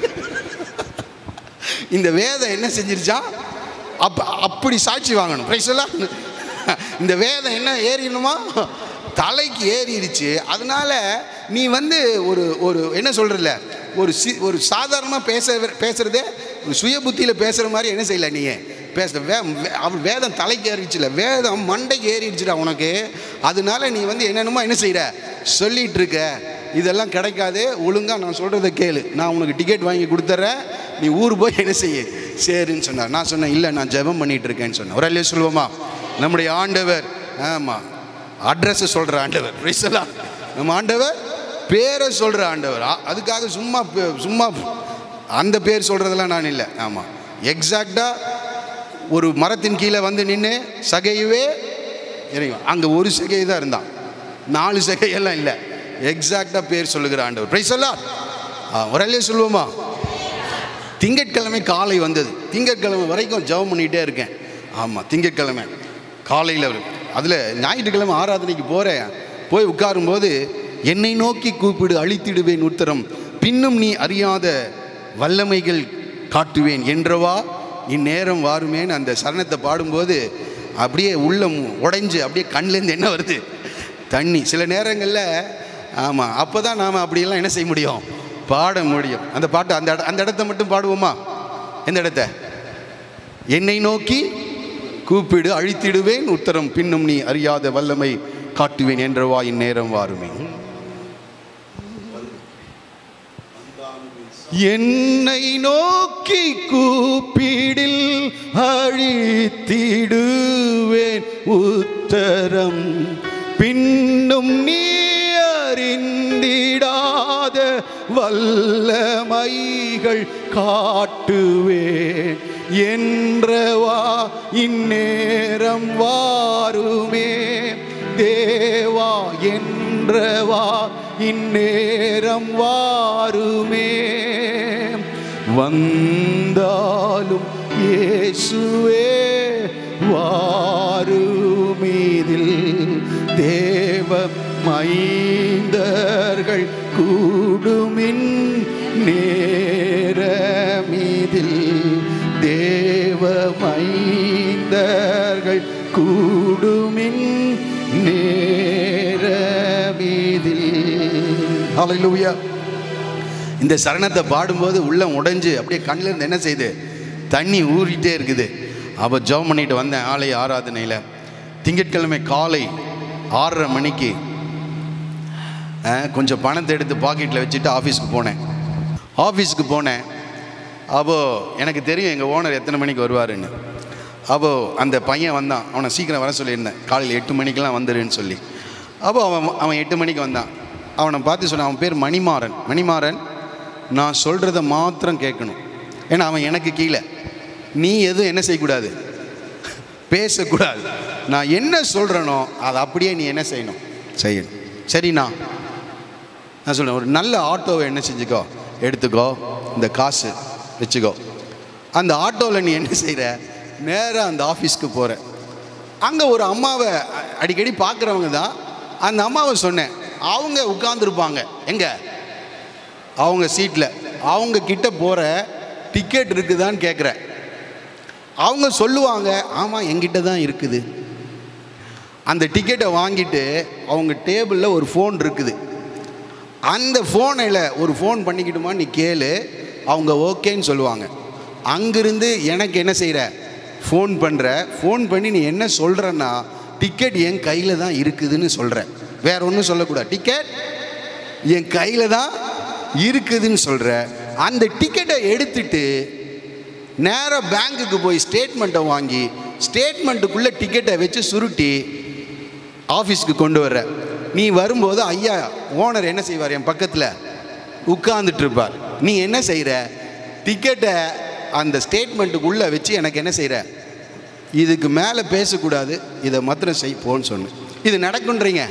இந்த வேதம் என்ன செஞ்சிருச்சா, அப் அப்படி சாட்சி வாங்கணும். பிரைஸ் எல்லாம். இந்த வேதம் என்ன ஏறிடணுமா, தலைக்கு ஏறிடுச்சு. அதனால் நீ வந்து ஒரு ஒரு என்ன சொல்கிறல, ஒரு சி ஒரு சாதாரணமாக பேச பேசுகிறதே ஒரு சுய புத்தியில் பேசுகிற மாதிரி என்ன செய்யலை, நீ பேச வே வே- அவர் வேதம் தலைக்கு ஏறிச்சுல, வேதம் மண்டைக்கு ஏறிடுச்சுடா உனக்கு. அதனால நீ வந்து என்னென்னமோ என்ன செய்கிற சொல்லிகிட்டு இருக்க. இதெல்லாம் கிடைக்காது, ஒழுங்காக நான் சொல்கிறத கேளு, நான் உனக்கு டிக்கெட் வாங்கி கொடுத்துட்றேன், நீ ஊர் போய் என்ன செய்ய சரின்னு சொன்னார். நான் சொன்னேன் இல்லை நான் ஜெபம் பண்ணிகிட்டு இருக்கேன்னு சொன்னேன். ஒரு அல்லையே சொல்லுவோமா? நம்முடைய ஆண்டவர், ஆமாம், அட்ரஸை சொல்கிற ஆண்டவர். ரைசலாம், நம்ம ஆண்டவர் பேரை சொல்கிற ஆண்டவர். அ- அதுக்காக சும்மா பே- சும்மா அந்த பேர் சொல்கிறதெல்லாம் நான் இல்லை. ஆமாம், எக்ஸாக்டாக ஒரு மரத்தின் கீழே வந்து நின்று சகையவே இறைவன், அங்கே ஒரு சகை தான் இருந்தான், நாலு சகையெல்லாம் இல்லை, எக்ஸாக்டாக பேர் சொல்லுகிற ஆண்டவர். பிரைஸ் எல்லாம் ஒரே சொல்லுவோமா? திங்கட்கிழமை காலை வந்தது, திங்கட்கிழமை வரைக்கும் ஜெபம் பண்ணிகிட்டே இருக்கேன். ஆமாம், திங்கட்கிழமை காலையில் வரும். அதில் ஞாயிற்றுக்கிழமை ஆராதனைக்கு போகிறேன். போய் உட்காரும்போது என்னை நோக்கி கூப்பிடு அழித்திடுவேன் உத்தரம், பின்னும் நீ அறியாத வல்லமைகள் காட்டுவேன் என்றவா இந்நேரம் வாருமேன்னு அந்த சரணத்தை பாடும்போது அப்படியே உள்ளம் உடைஞ்சு அப்படியே கண்ணிலேருந்து என்ன வருது? தண்ணி. சில நேரங்களில் ஆமாம், அப்போ தான் நாம் அப்படியெல்லாம் என்ன செய்ய முடியும்? பாட முடியும். அந்த பாட்டு அந்த இட- அந்த இடத்த மட்டும் பாடுவோமா? எந்த இடத்த? என்னை நோக்கி கூப்பிடு அழித்திடுவேன் உத்தரம், பின்னும் நீ அறியாத வல்லமை காட்டுவேன் என்றவா இந்நேரம் வாருமே. என்னை நோக்கி கூப்பிடில் அழித்திடுவேன் உத்தரம், பின்னும் நீ அறிந்திடாத வல்லமைகள் காட்டுவேன் என்றவா இந்நேரம் வாருமே. தேவா என்றவா இந்நேரம் வாருமே. வந்தாலும் இயேசுவே வாருமீதில் தேவ மைந்தர்கள் கூடுமின் நேரமீதில், தேவ மைந்தர்கள் கூடுமின் நேரமீதில். ஹல்லேலூயா. இந்த சரணத்தை பாடும்போது உள்ளம் உடைஞ்சு அப்படியே கண்ணில் இருந்து என்ன செய்யுது? தண்ணி ஊறிட்டே இருக்குது. அப்போ ஜெபம் பண்ணிட்டு வந்தேன் ஆலய ஆராதனையில். திங்கட்கிழமை காலை ஆறரை மணிக்கு கொஞ்சம் பணத்தை எடுத்து பாக்கெட்டில் வச்சுட்டு ஆஃபீஸுக்கு போனேன். ஆஃபீஸுக்கு போனேன். அப்போது எனக்கு தெரியும் எங்கள் ஓனர் எத்தனை மணிக்கு வருவாருன்னு. அப்போது அந்த பையன் வந்தான், அவனை சீக்கிரம் வர சொல்லியிருந்தேன், காலையில் எட்டு மணிக்கெலாம் வந்துடுன்னு சொல்லி. அப்போது அவன் அவன் எட்டு மணிக்கு வந்தான். அவனை பார்த்து சொன்னான், அவன் பேர் மணிமாறன். மணிமாறன், நான் சொல்கிறத மாத்திரம் கேட்கணும், ஏன்னா அவன் எனக்கு கீழே. நீ எதுவும் என்ன செய்யக்கூடாது, பேசக்கூடாது. நான் என்ன சொல்கிறேனோ அதை அப்படியே நீ என்ன செய்யணும், செய்யணும். சரிண்ணா, நான் சொல்கிறேன், ஒரு நல்ல ஆட்டோவை என்ன செஞ்சுக்கோ, எடுத்துக்கோ, இந்த காசு வச்சுக்கோ. அந்த ஆட்டோவில் நீ என்ன செய்கிற, நேராக அந்த ஆஃபீஸ்க்கு போகிற. அங்கே ஒரு அம்மாவை அடிக்கடி பார்க்குறவங்க தான். அந்த அம்மாவை சொன்னேன், அவங்க உட்காந்துருப்பாங்க எங்கே, அவங்க சீட்டில். அவங்க கிட்ட போகிற டிக்கெட் இருக்குதான்னு கேட்குற. அவங்க சொல்லுவாங்க, ஆமாம் என்கிட்ட தான் இருக்குது. அந்த டிக்கெட்டை வாங்கிட்டு அவங்க டேபிளில் ஒரு ஃபோன் இருக்குது. அந்த ஃபோனில் ஒரு ஃபோன் பண்ணிக்கிட்டுமா நீ கேளு, அவங்க ஓகேன்னு சொல்லுவாங்க. அங்கிருந்து எனக்கு என்ன செய்கிற, ஃபோன் பண்ணுற. ஃபோன் பண்ணி நீ என்ன சொல்கிறன்னா, டிக்கெட் என் கையில் தான் இருக்குதுன்னு சொல்கிற, வேற ஒன்றும் சொல்லக்கூடாது. டிக்கெட் என் கையில் தான் இருக்குதுன்னு சொல்கிற. அந்த டிக்கெட்டை எடுத்துட்டு நேராக பேங்க்குக்கு போய் ஸ்டேட்மெண்ட்டை வாங்கி ஸ்டேட்மெண்ட்டுக்குள்ளே டிக்கெட்டை வச்சு சுருட்டி ஆஃபீஸ்க்கு கொண்டு வர்ற. நீ வரும்போது ஐயா ஓனர் என்ன செய்வார், என் பக்கத்தில் உட்கார்ந்துட்டு இருப்பார். நீ என்ன செய்கிற, டிக்கெட்டை அந்த ஸ்டேட்மெண்ட்டுக்குள்ளே வச்சு எனக்கு என்ன செய்கிற, இதுக்கு மேலே பேசக்கூடாது, இதை மாத்திரம் செய் போன்னு சொன்னேன். இது நடக்குன்றீங்க.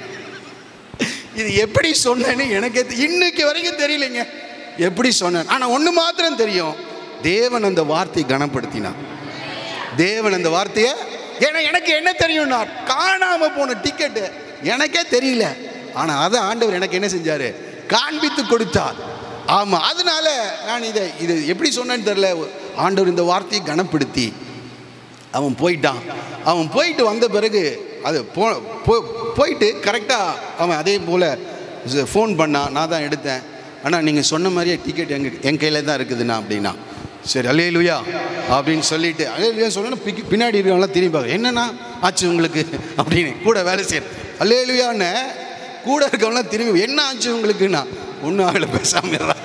இது எப்படி சொன்னேன்னு எனக்கு இன்னைக்கு வரைக்கும் தெரியலைங்க, எப்படி சொன்னேன். ஆனால் ஒன்று மாத்திரம் தெரியும், தேவன் அந்த வார்த்தையை கனப்படுத்தினான். தேவன் அந்த வார்த்தையை, ஏன்னா எனக்கு என்ன தெரியும்னா, காணாமல் போன டிக்கெட்டு எனக்கே தெரியல, ஆனால் அதை ஆண்டவர் எனக்கு என்ன செஞ்சார், காண்பித்து கொடுத்தார். ஆமாம், அதனால நான் இதை இது எப்படி சொன்னேன்னு தெரில. ஆண்டவர் இந்த வார்த்தையை கனப்படுத்தி அவன் போயிட்டான். அவன் போயிட்டு வந்த பிறகு அது போ போயிட்டு கரெக்டாக அவன் அதே போல் ஃபோன் பண்ணான். நான் தான் எடுத்தேன். ஆனால் நீங்கள் சொன்ன மாதிரியே டிக்கெட் எங்கள் என் கையில் தான் இருக்குதுண்ணா அப்படின்னா. சரி அல்லேலூயா அப்படின்னு சொல்லிட்டு அல்லேலூயா சொல்லணும். பின்னாடி இருக்கவங்களாம் திரும்பி பார்க்க என்னன்னா ஆச்சு உங்களுக்கு அப்படின்னு கூட வேலை செய்யணும். அல்லேலூயான்னு கூட இருக்கவங்களாம் திரும்பி என்ன ஆச்சு உங்களுக்குன்னா ஒன்றும் ஆகலை பேசாம.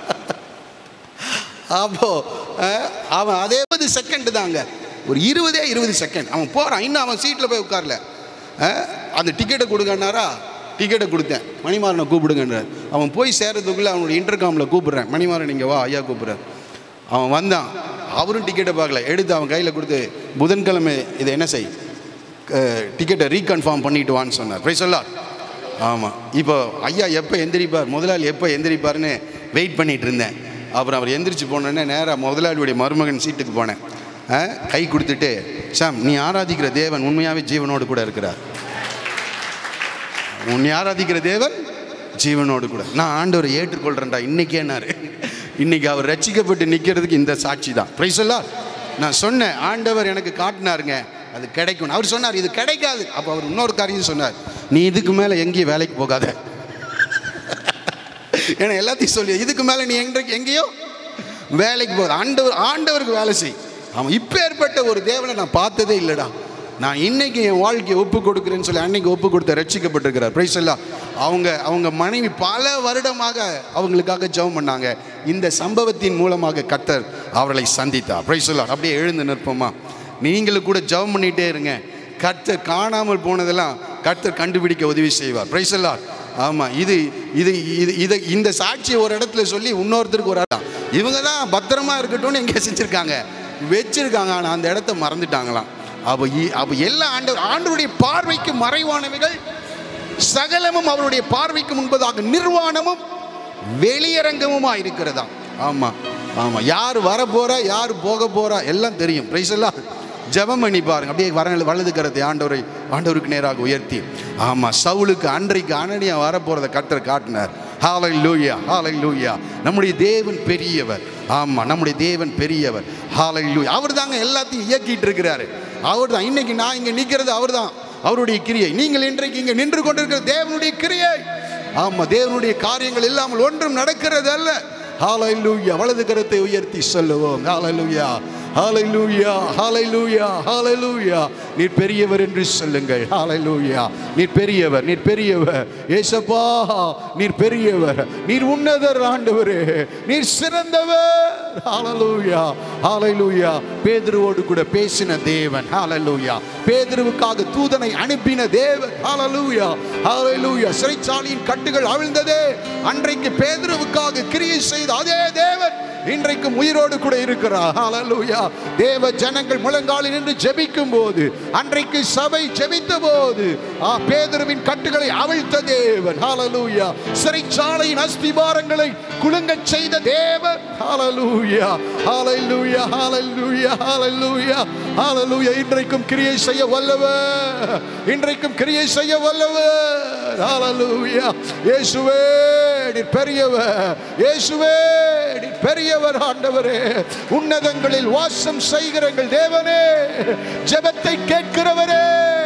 அப்போ அவன் அதே இருபது செகண்ட் தாங்க, ஒரு இருபதே இருபது செகண்ட் அவன் போகிறான். இன்னும் அவன் சீட்டில் போய் உட்காரல. அந்த டிக்கெட்டை கொடுங்கன்னாரா, டிக்கெட்டை கொடுத்தேன். மணிமாறனை கூப்பிடுங்கன்றார். அவன் போய் சேர்றதுக்குள்ளே அவனுடைய இன்டர்காமில் கூப்பிட்றேன், மணிமாறன் நீங்கள் வா ஐயா கூப்பிட்றார். அவன் வந்தான். அவரும் டிக்கெட்டை பார்க்கல, எடுத்து அவன் கையில் கொடுத்து புதன்கிழமை இதை என்ன செய், டிக்கெட்டை ரீகன்ஃபார்ம் பண்ணிட்டு வான்னு சொன்னார். Praise the Lord. ஆமாம். இப்போ ஐயா எப்போ எந்திரிப்பார், முதலாளி எப்போ எந்திரிப்பார்னு வெயிட் பண்ணிகிட்டு இருந்தேன். அப்புறம் அவர் எந்திரிச்சு போனோடனே நேராக முதலாளியுடைய மருமகன் சீட்டுக்கு போனேன். கை கொடுத்துட்டு, சாம் நீ ஆராதிக்கிற தேவன் உண்மையாகவே ஜீவனோடு கூட இருக்கிறார். உன்னை ஆராதிக்கிற தேவன் ஜீவனோடு கூட. நான் ஆண்டவரை ஏற்றுக்கொள்கிறேன்டா இன்னைக்கேனாரு. இன்னைக்கு அவர் ரட்சிக்கப்பட்டு நிற்கிறதுக்கு இந்த சாட்சி தான். Praise the Lord. நான் சொன்னேன் ஆண்டவர் எனக்கு காட்டினாருங்க அது கிடைக்கும். அவர் சொன்னார் இது கிடைக்காது. அப்போ அவர் இன்னொரு காரியம் சொன்னார், நீ இதுக்கு மேலே எங்கேயும் வேலைக்கு போகாத. ஏன்னா எல்லாத்தையும் சொல்லி இதுக்கு மேலே நீ எங்கேயும் எங்கேயோ வேலைக்கு போகாத, ஆண்டவர் ஆண்டவருக்கு வேலை செய். அவன் இப்போ ஏற்பட்ட ஒரு தேவனை நான் பார்த்ததே இல்லைடா. நான் இன்னைக்கு என் வாழ்க்கையை ஒப்பு கொடுக்குறேன்னு சொல்லி அன்னைக்கு ஒப்பு கொடுத்த ரட்சிக்கப்பட்டிருக்கிறார். Price the Lord. அவங்க அவங்க மனைவி பல வருடமாக அவங்களுக்காக ஜெபம் பண்ணாங்க. இந்த சம்பவத்தின் மூலமாக கர்த்தர் அவர்களை சந்தித்தார். Praise the Lord. அப்படியே எழுந்து நிற்போமா, நீங்களும் கூட ஜெபம் பண்ணிகிட்டே இருங்க. கர்த்தர் காணாமல் போனதெல்லாம் கர்த்தர் கண்டுபிடிக்க உதவி செய்வார். Praise the Lord. ஆமாம். இது இது இது இதை இந்த சாட்சியை ஒரு இடத்துல சொல்லி இன்னொருத்தருக்கு ஒரு இடம் இவங்க தான் பத்திரமா இருக்கட்டும்னு எங்கே செஞ்சுருக்காங்க வச்சிருக்காங்க. ஆனால் அந்த இடத்த மறந்துட்டாங்களாம். அப்போ அப்போ எல்லா ஆண்டவர் ஆண்டவருடைய பார்வைக்கு மறைவானவைகள் சகலமும் அவருடைய பார்வைக்கு முன்பதாக நிர்வாணமும் வெளியரங்கமுமா இருக்கிறதா. ஆமாம் ஆமாம். யார் வர போகிறா யார் போக போகிறா எல்லாம் தெரியும். Praise the Lord. ஜெபம் பண்ணி பாருங்க. அப்படியே வர வலது கரத்தை ஆண்டவரை ஆண்டவருக்கு நேராக உயர்த்தி. ஆமாம். சவுலுக்கு அன்றைக்கு அனனியா வரப்போகிறத கர்த்தர் காட்டினார். ஹல்லேலூயா ஹல்லேலூயா. நம்முடைய தேவன் பெரியவர். ஆமாம் நம்முடைய தேவன் பெரியவர். ஹல்லேலூயா. அவர் தாங்க எல்லாத்தையும் இயக்கிட்டு இருக்கிறாரு. அவர் தான். இன்னைக்கு நான் இங்கே நிற்கிறது அவர் தான், அவருடைய கிரியை. நீங்கள் இன்றைக்கு இங்கே நின்று கொண்டிருக்கிற தேவனுடைய கிரியை. ஆமாம். தேவனுடைய காரியங்கள் இல்லாமல் ஒன்றும் நடக்கிறது அல்ல. ஹல்லேலூயா. வலது கரத்தை உயர்த்தி சொல்லுவோம். ஹல்லேலூயா ஹல்லேலூயா ஹல்லேலூயா ஹல்லேலூயா. நீர் பெரியவர் என்று சொல்லுங்கள். ஹல்லேலூயா. நீர் பெரியவர், நீர் பெரியவர் ஏசப்பா, நீர் பெரியவர், நீர் உன்னதர் ஆண்டவரே, நீர் சிறந்தவர். ஹல்லேலூயா ஹல்லேலூயா. பேதுருவோடு கூட பேசின தேவன். ஹல்லேலூயா. பேதுருவுக்காக தூதனை அனுப்பின தேவன். ஹல்லேலூயா ஹல்லேலூயா. சிறைச்சாலையின் கட்டுகள் அவிழ்ந்ததே அன்றைக்கு பேதுருவுக்காக கிரியை செய்த அதே தேவன் இன்றைக்கும் உயிரோடு கூட இருக்கிறார். ஹல்லேலூயா. தேவ ஜனங்கள் முழங்காலில் நின்று ஜெபிக்கும் போது, அன்றைக்கு சபை ஜெபித்த போது பேதுருவின் கட்டுகளை அவிழ்த்த தேவன். ஹல்லேலூயா. சிறைச்சாலையின் அஸ்திபாரங்களை குலுங்கச் செய்த தேவன். ஹல்லேலூயா ஹல்லேலூயா ஹல்லேலூயா ஹல்லேலூயா ஹல்லேலூயா. இன்றைக்கும் கிரியை செய்ய வல்லவர், இன்றைக்கும் கிரியை செய்ய வல்லவர். ஹல்லேலூயா. இயேசுவே நீர் பெரியவர், இயேசுவே நீர் பெரியவர் ஆண்டவரே. உன்னதங்களில் வாசம் செய்கிற எங்கள் தேவனே, ஜெபத்தை கேட்கிறவரே,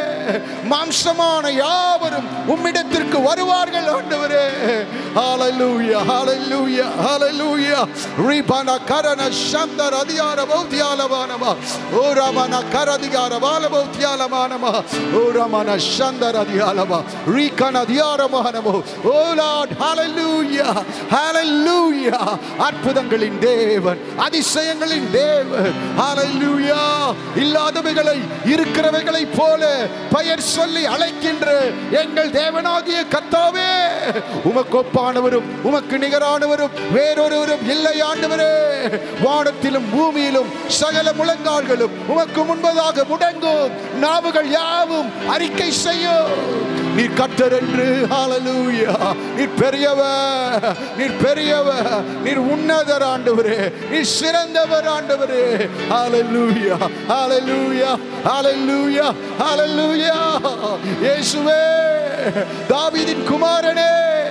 மாம்சமான யாவரும் உம்மிடத்திற்கு வருவார்கள் ஆண்டவரே. ஹல்லேலூயா ஹல்லேலூயா ஹல்லேலூயா. ரிபானா கரன சந்தர அதியார பௌத்தியாலமானமா ஓராமனா கரதிகார வாலபௌத்தியாலமானமா ஓராமனா சந்தர அதியாலமா ரிகன அதியாரமானமோ. ஓ லார்ட் ஹல்லேலூயா ஹல்லேலூயா. அற்புதங்களின் தேவன், அதிசயங்களின் தேவன். ஹல்லேலூயா. இல்லாதவைகளை இருக்கிறவைகளை போல பெயர் சொல்லி அழைக்கின்ற எங்கள் தேவனாகிய கர்த்தாவே, உமக்கு ஒப்பானவரும் உமக்கு நிகரானவரும் வேறொருவரும் இல்லை ஆண்டவரே. வானத்திலும் பூமியிலும் சகல முழங்கால்களும் உமக்கு முன்பதாக முடங்கும், நாவுகள் யாவும் அறிக்கை செய்யும் நீர் கர்த்தர் என்று. ஹல்லேலூயா. நீர் பெரியவர், நீர் பெரியவர், நீர் உன்னதர் ஆண்டவரே, நீர் சிறந்தவர் ஆண்டவரே. ஹல்லேலூயா ஹல்லேலூயா ஹல்லேலூயா ஹல்லேலூயா. இயேசுவே தாவீதின் குமாரனே,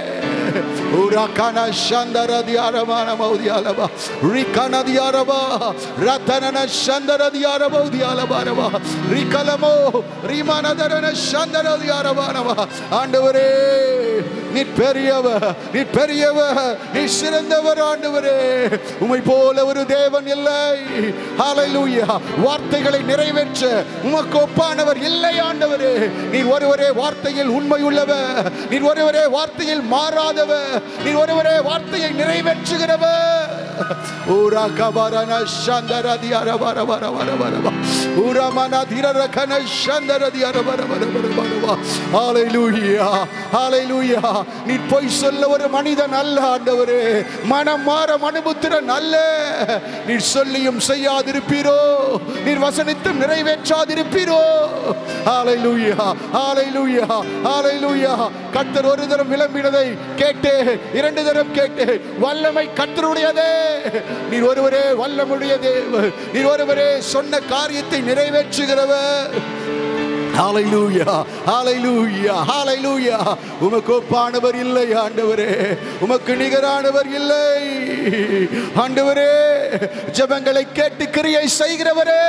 உரகன சந்தரதியாரமான மௌதியாலபா ரிகனதியாரபா ரதனன சந்தரதியாரபௌதியாலபாரபா ரிகலமோ ரிமனதரன சந்தரதியாரபானபா. ஆண்டவரே நீ பெரியவர், நீ பெரியவர், நீ சிறந்தவர் ஆண்டவரே. உம்மை போல ஒரு தேவன் இல்லை. ஹல்லேலூயா. வார்த்தைகளை நிறைவேற்ற உமக்கு ஒப்பானவர் இல்லை ஆண்டவரே. நீர் ஒருவரே வார்த்தையில் உண்மை உள்ளவர், நீர் ஒருவரே வார்த்தையில் மாறாதவர், நீர் ஒருவரே வார்த்தையை நிறைவேற்றுகிறவர். ஊரா கபரன சந்தரதி அரவர வர வர வர ஊரமன திரரகன சந்தரதி அரவர வர வர வர. ஹல்லேலூயா, ஹல்லேலூயா. நீ பொய் சொல்ல ஒரு மனிதன் அல்ல ஆண்டவரே, மனம் மாற மனுபுத்திரன் அல்ல. நீர் சொல்லியும் செய்யாதிருப்பீரோ, நீர் வசனித்தும் நிறைவேற்றாதிருப்பீரோ. ஹல்லேலூயா, ஹல்லேலூயா, ஹல்லேலூயா. கர்த்தர் ஒரு தரம் விளம்பினதை கேட்டே, இரண்டு தரம் கேட்டே, வல்லமை கர்த்தருடையதே. நீர் ஒருவரே வல்லமுடைய தேவன், நீர் ஒருவரே சொன்ன காரியத்தை நிறைவேற்றுகிறவர். ஹல்லேலூயா, ஹல்லேலூயா, ஹல்லேலூயா. உமக்கு ஒப்பானவர் இல்லை ஆண்டவரே, உமக்கு நிகரானவர் இல்லை ஆண்டவரே. ஜெபங்களை கேட்டு கிரியை செய்கிறவரே.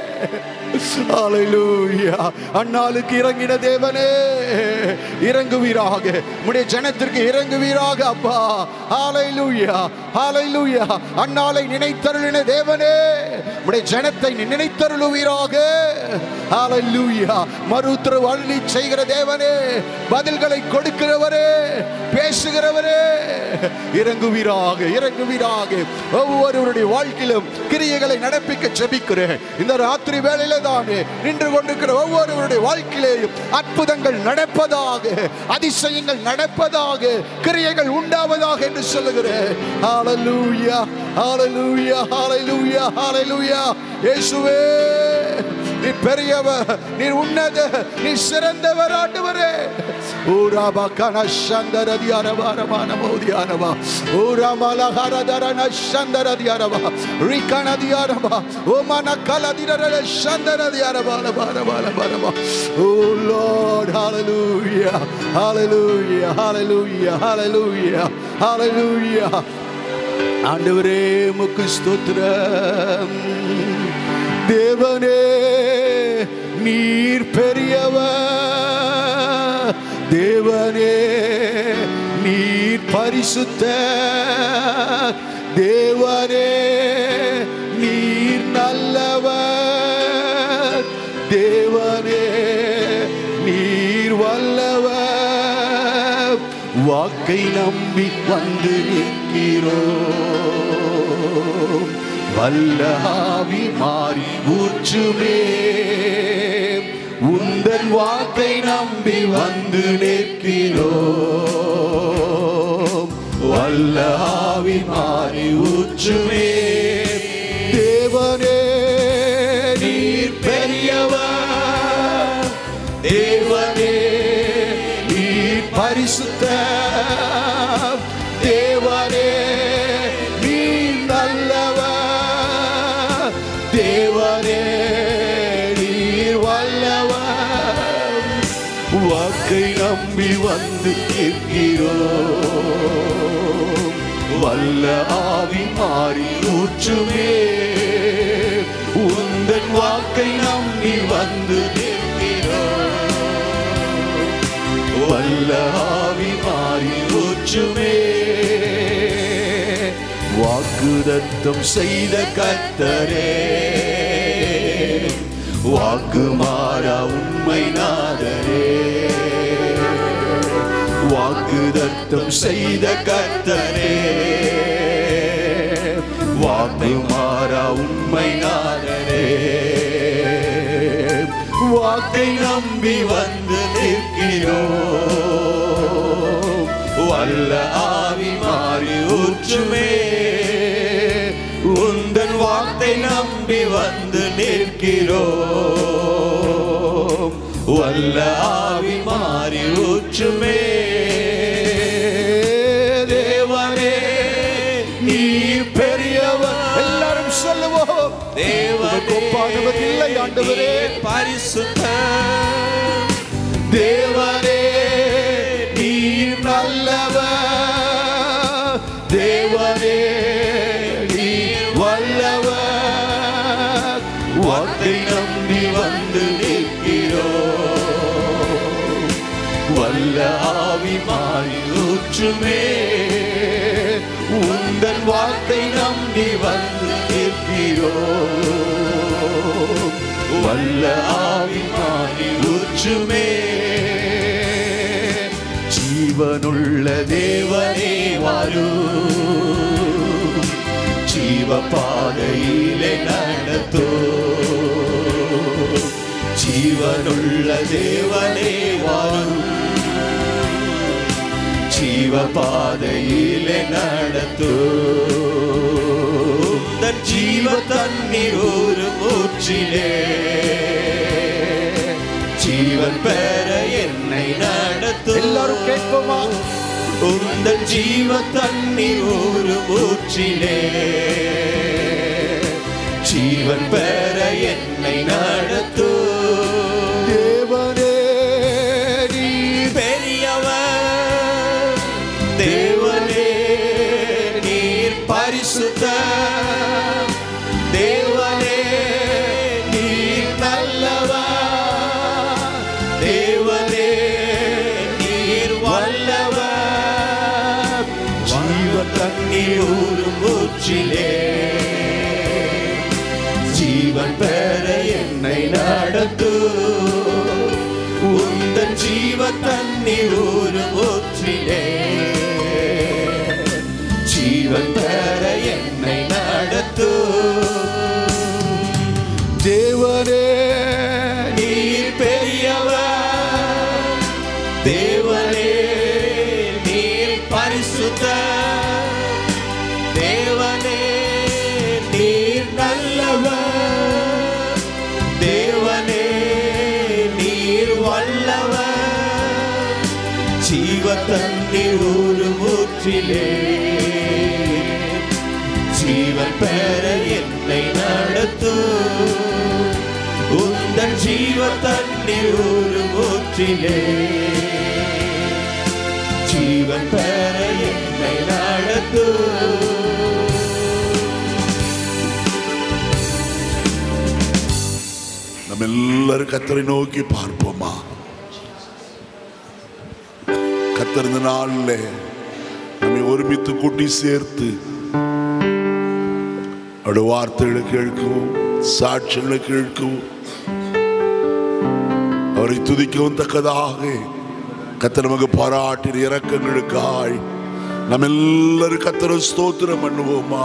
ஹல்லேலூயா. அன்னாளுக்கு இறங்கின தேவனே, இறங்குவீராக, உம்முடைய ஜனத்திற்கு இறங்குவீராக அப்பா. ஹல்லேலூயா, ஹல்லேலூயா. அன்னாளை நினைத்தருளின தேவனே, உம்முடைய ஜனத்தை நினைத்தருளுவீராக. ஹல்லேலூயா. மறுஉத்தரவு அருளி செய்கிற தேவனே, பதில்களை கொடுக்கிறவரே, பேசுகிறவரே, இறங்குவீராக, இறங்குவீராக. ஒவ்வொருவருடைய வாழ்க்கையிலும் கிரியைகளை நடப்பிக்க ஜெபிக்கிறேன். இந்த ராத்திரி வேளையில தானே நின்று கொண்டிருக்கிற ஒவ்வொருவருடைய வாழ்க்கையிலேயும் அற்புதங்கள் நடப்பதாக, அதிசயங்கள் நடப்பதாக, கிரியைகள் உண்டாவதாக என்று சொல்லுகிறேன். ஹல்லேலூயா, ஹல்லேலூயா, ஹல்லேலூயா, ஹல்லேலூயா. இயேசுவே, நீ பெரியவர், நீ உன்னத, நீ சிறந்தவர் ஆண்டவரே. ஊராபா கனஷந்தரதி அரவாரமான மோதியானவா, ஊராமல ஹரதரன சந்தரதி அரவா, ரிகனதி அரவா, ஓமன கலதிரர சந்தரதி அரவால பாரவால பாரவா. ஓ லார்ட், ஹalleluya, ஹalleluya, ஹalleluya, ஹalleluya, ஹalleluya. ஆண்டவரே உமக்கு ஸ்தோத்திரம். தேவனே, நீர் பெரியவர். தேவனே, நீர் பரிசுத்தர். தேவனே, நீர் நல்லவர். தேவனே, நீர் வல்லவர். வாக்கை நம்பி வந்து நிற்கிறோம். வல்ல ஆவி மாறி ஊற்றுமே. உந்தன் வாக்கை நம்பி வந்து நிற்கிறோம். வல்ல ஆவி மாறி ஊற்றுமே. தேவனே, நீர் பெரியவர். தேவனே, நீர் பரிசுத்தர். தேவனே, நீர் நல்லவர். தேவனே, நீர் வல்லவர். வாக்கை நம்பி வந்து நிற்கிறோம். வல்ல ஆவி மாறி ஊற்றுமே. உந்தன் வாக்கை நம்பி வந்து நிற்கிறோம். வல்ல ஆவி மாறி ஊற்றுமே. வாக்குதத்தம் செய்த கர்த்தரே, வாக்கு மாறா உண்மை நாதரே. வாக்குதத்தம் செய்த கர்த்தரே, வாக்கு மாறா உண்மை நாதரே. வாக்கை நம்பி வந்து நிற்கிறோம். வல்ல ஆவி மாறி ஊற்றுமே. உந்தன் வாக்கை நம்பி வந்து நிற்கிறோம். வல்ல ஆவி மாறி ஊற்றுமே. தேவனே, நீ பெரியவர். எல்லாரும் சொல்லுவோம். தேவனே, ஒப்பானவர் இல்லை ஆண்டவரே, பரிசுத்தர். தேவனே, நீர் நல்லவர். தேவனே, நீர் வல்லவர். வாக்கை நம்பி வந்து நிற்கிறோம். வல்ல ஆவி மாறி ஊற்றுமே. உந்தன் வார்த்தை நம்பி வந்து நிற்கிறோம். வல்ல ஆவி மாறி ஊற்றுமே. ஜீவனுள்ள தேவனே வாரும், ஜீவ பாதையிலே நடத்தும். ஜீவனுள்ள தேவனே வாரும், ஜீவ பாதையிலே நடத்தும். தன் ஜீவ தண்ணீர் ஒரு ஊற்றிலே ஜீவன் பெற என்னை நடத்தும். எல்லாரும் கேட்போமா? உந்தன் ஜீவ தண்ணீர் ஒரு ஊற்றிலே ஜீவன் பெற என்னை நடத்தும். தேவனே நீ பெரியவர், தேவனே நீர் பரிசுத்தர், தேவனே நீர் நல்லவர், தேவனே நீர் வல்லவர். ஜீவ தண்ணீர் ஊறும் ஊற்றிலே ஜீவன் பெற என்னை நடத்தும். உந்தன் ஜீவ தண்ணீர் ஊறும் ஊற்றிலே ஜீவன் பெற என்னை நடத்தும். தேவனே நீர் பெரியவர், தேவனே நீர் பரிசுத்தர், தேவனே நீர் நல்லவர், தேவனே நீர் வல்லவர். ஜீவ தண்ணீர் ஊறும் ஊற்றிலே ஜீவன் பெற என்னை நடத்தும். உந்தன் ஜீவ தண்ணீர் ஊறும் ஊற்றிலே ஜீவன் பெற என்னை நடத்தும். நம்ம எல்லாரும் கர்த்தரை நோக்கி பார்ப்போமா? கர்த்தர் இந்த நாள்ல நம்மை ஒருமித்து கூட்டி சேர்த்து அவருடைய வார்த்தைகளை கேட்கவும் சாட்சிகளை கேட்கவும் அவரை துதிக்கவும் தக்கதாக கர்த்தர் நமக்கு பாராட்டின இரக்கங்களுக்காய் நம்ம எல்லாரும் கர்த்தரை ஸ்தோத்திரம் பண்ணுவோமா?